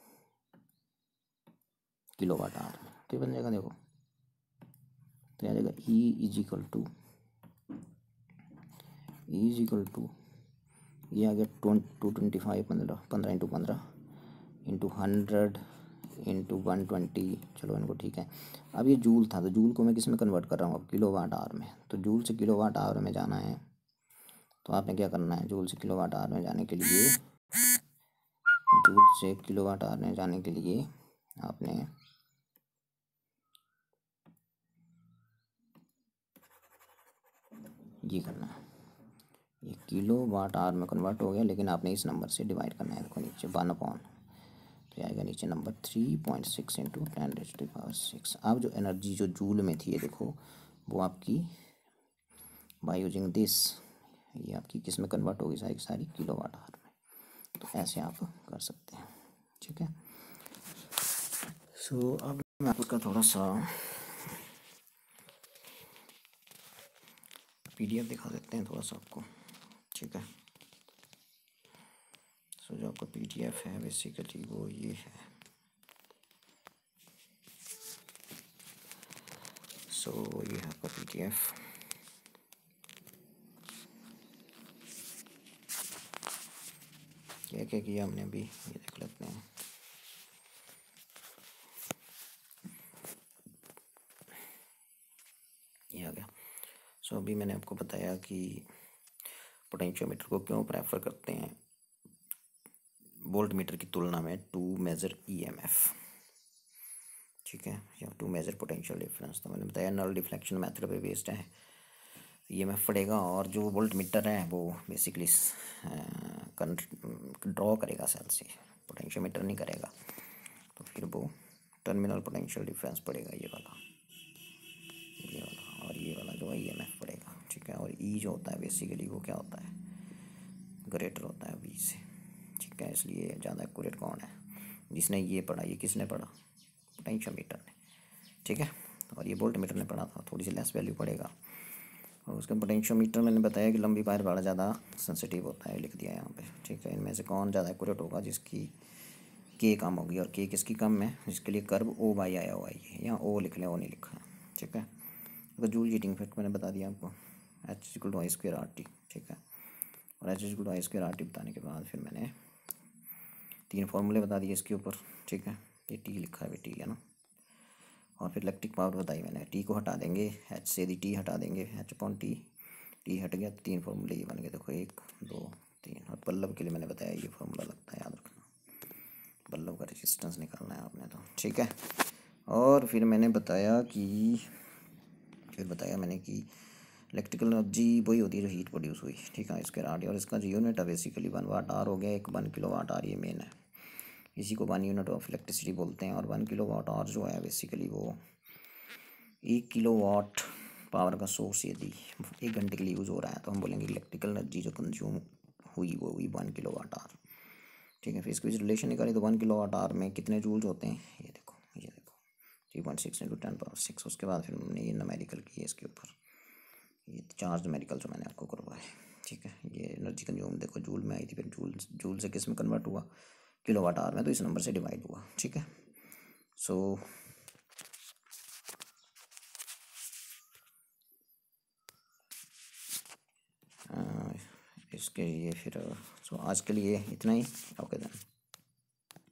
kWh में, तो ये बन जाएगा देखो, तो आ जाएगा E इज इक्वल टू ये आ गया 225 15 इंटू 15 इंटू 100 इंटू 120, चलो इनको ठीक है। अब ये जूल था तो जूल को मैं किस में कन्वर्ट कर रहा हूँ अब kWh में, तो जूल से kWh में जाना है तो आपने क्या करना है, जूल से kWh में जाने के लिए आपने ये करना है, ये kWh में कन्वर्ट हो गया, लेकिन आपने इस नंबर से डिवाइड करना है, देखो नीचे 1/, तो आएगा नीचे नंबर 3.6 इंटू 10⁻⁶। अब जो एनर्जी जो जूल में थी ये देखो वो आपकी बाय यूजिंग दिस ये आपकी किस में कन्वर्ट होगी, सारी सारी kWh में। तो ऐसे आप कर सकते हैं, ठीक है। सो अब मैं आपका थोड़ा सा PDF दिखा देते हैं थोड़ा सा आपको, ठीक है। सो जो आपका PDF है बेसिकली वो ये है, सो ये है आपका PDF। क्या क्या किया हमने अभी ये देख लेते हैं। ये आ गया। सो अभी मैंने आपको बताया कि पोटेंशियोमीटर को क्यों प्रेफर करते हैं वोल्ट मीटर की तुलना में टू मेजर EMF, ठीक है, या टू मेजर पोटेंशियल डिफरेंस। तो मैंने बताया नल डिफ्लेक्शन मेथड पे बेस्ड है, EMF पड़ेगा, और जो वोल्ट मीटर है वो बेसिकली ड्रॉ करेगा सेल से, पोटेंशियोमीटर नहीं करेगा। तो फिर वो टर्मिनल पोटेंशियल डिफरेंस पड़ेगा ये वाला और ये वाला जो है EMF पड़ेगा, ठीक है। और E जो होता है बेसिकली वो क्या होता है, ग्रेटर होता है V से, ठीक है। इसलिए ज़्यादा एक्यूरेट कौन है, जिसने ये पढ़ा, ये किसने पढ़ा, पोटेंशियोमीटर ने, ठीक है। और ये वोल्ट मीटर ने पढ़ा था, थोड़ी सी लेस वैल्यू पड़ेगा। और उसका पोटेंशियोमीटर मैंने बताया कि लंबी वायर वाला ज़्यादा सेंसिटिव होता है, लिख दिया यहाँ पे, ठीक है। इनमें से कौन ज़्यादा एक्यूरेट होगा, जिसकी K कम होगी, और K किसकी कम है, जिसके लिए कर्व O बाई आया हुआ है, यहाँ O लिख लें, O नहीं लिखा, ठीक है। तो जूल हीटिंग इफेक्ट मैंने बता दिया आपको, H=I²RT, ठीक है। और H=I²RT बताने के बाद फिर मैंने 3 फार्मूले बता दिए इसके ऊपर, ठीक है। ये T लिखा है, T है ना। और फिर इलेक्ट्रिक पावर बताई मैंने, T को हटा देंगे, H से यदि T हटा देंगे, H/T, T हट गया तो 3 फार्मूले ये बन गए, देखो 1 2 3। और बल्ब के लिए मैंने बताया ये फार्मूला लगता है, याद रखना, बल्ब का रेजिस्टेंस निकालना है आपने, तो ठीक है। और फिर मैंने बताया कि इलेक्ट्रिकल एनर्जी वही होती है जो हीट प्रोड्यूस हुई, ठीक है, इसके आर, और इसका जो यूनिट है बेसिकली 1 वाट हो गया, एक 1 kWh ये मेन है, इसी को 1 यूनिट ऑफ इलेक्ट्रिसिटी बोलते हैं। और 1 kWh जो है बेसिकली वो 1 किलोवाट पावर का सोर्स यदि 1 घंटे के लिए यूज़ हो रहा है तो हम बोलेंगे इलेक्ट्रिकल एनर्जी जो कंज्यूम हुई वो हुई 1 kWh, ठीक है। फिर इसके बीच रिलेशन निकाली तो 1 kWh में कितने जूल्स होते हैं, ये देखो 3.6 इंटू 10⁻⁶। उसके बाद फिर हमने ये न्यूमेरिकल किए इसके ऊपर, ये 4 न्यूमेरिकल जो मैंने आपको करवाए, ठीक है। ये एनर्जी कंज्यूम देखो जूल में आई थी, फिर जूल से किस में कन्वर्ट हुआ, kWh में, तो इस नंबर से डिवाइड हुआ, ठीक है। सो उसके लिए फिर सो आज के लिए इतना ही। Okay then.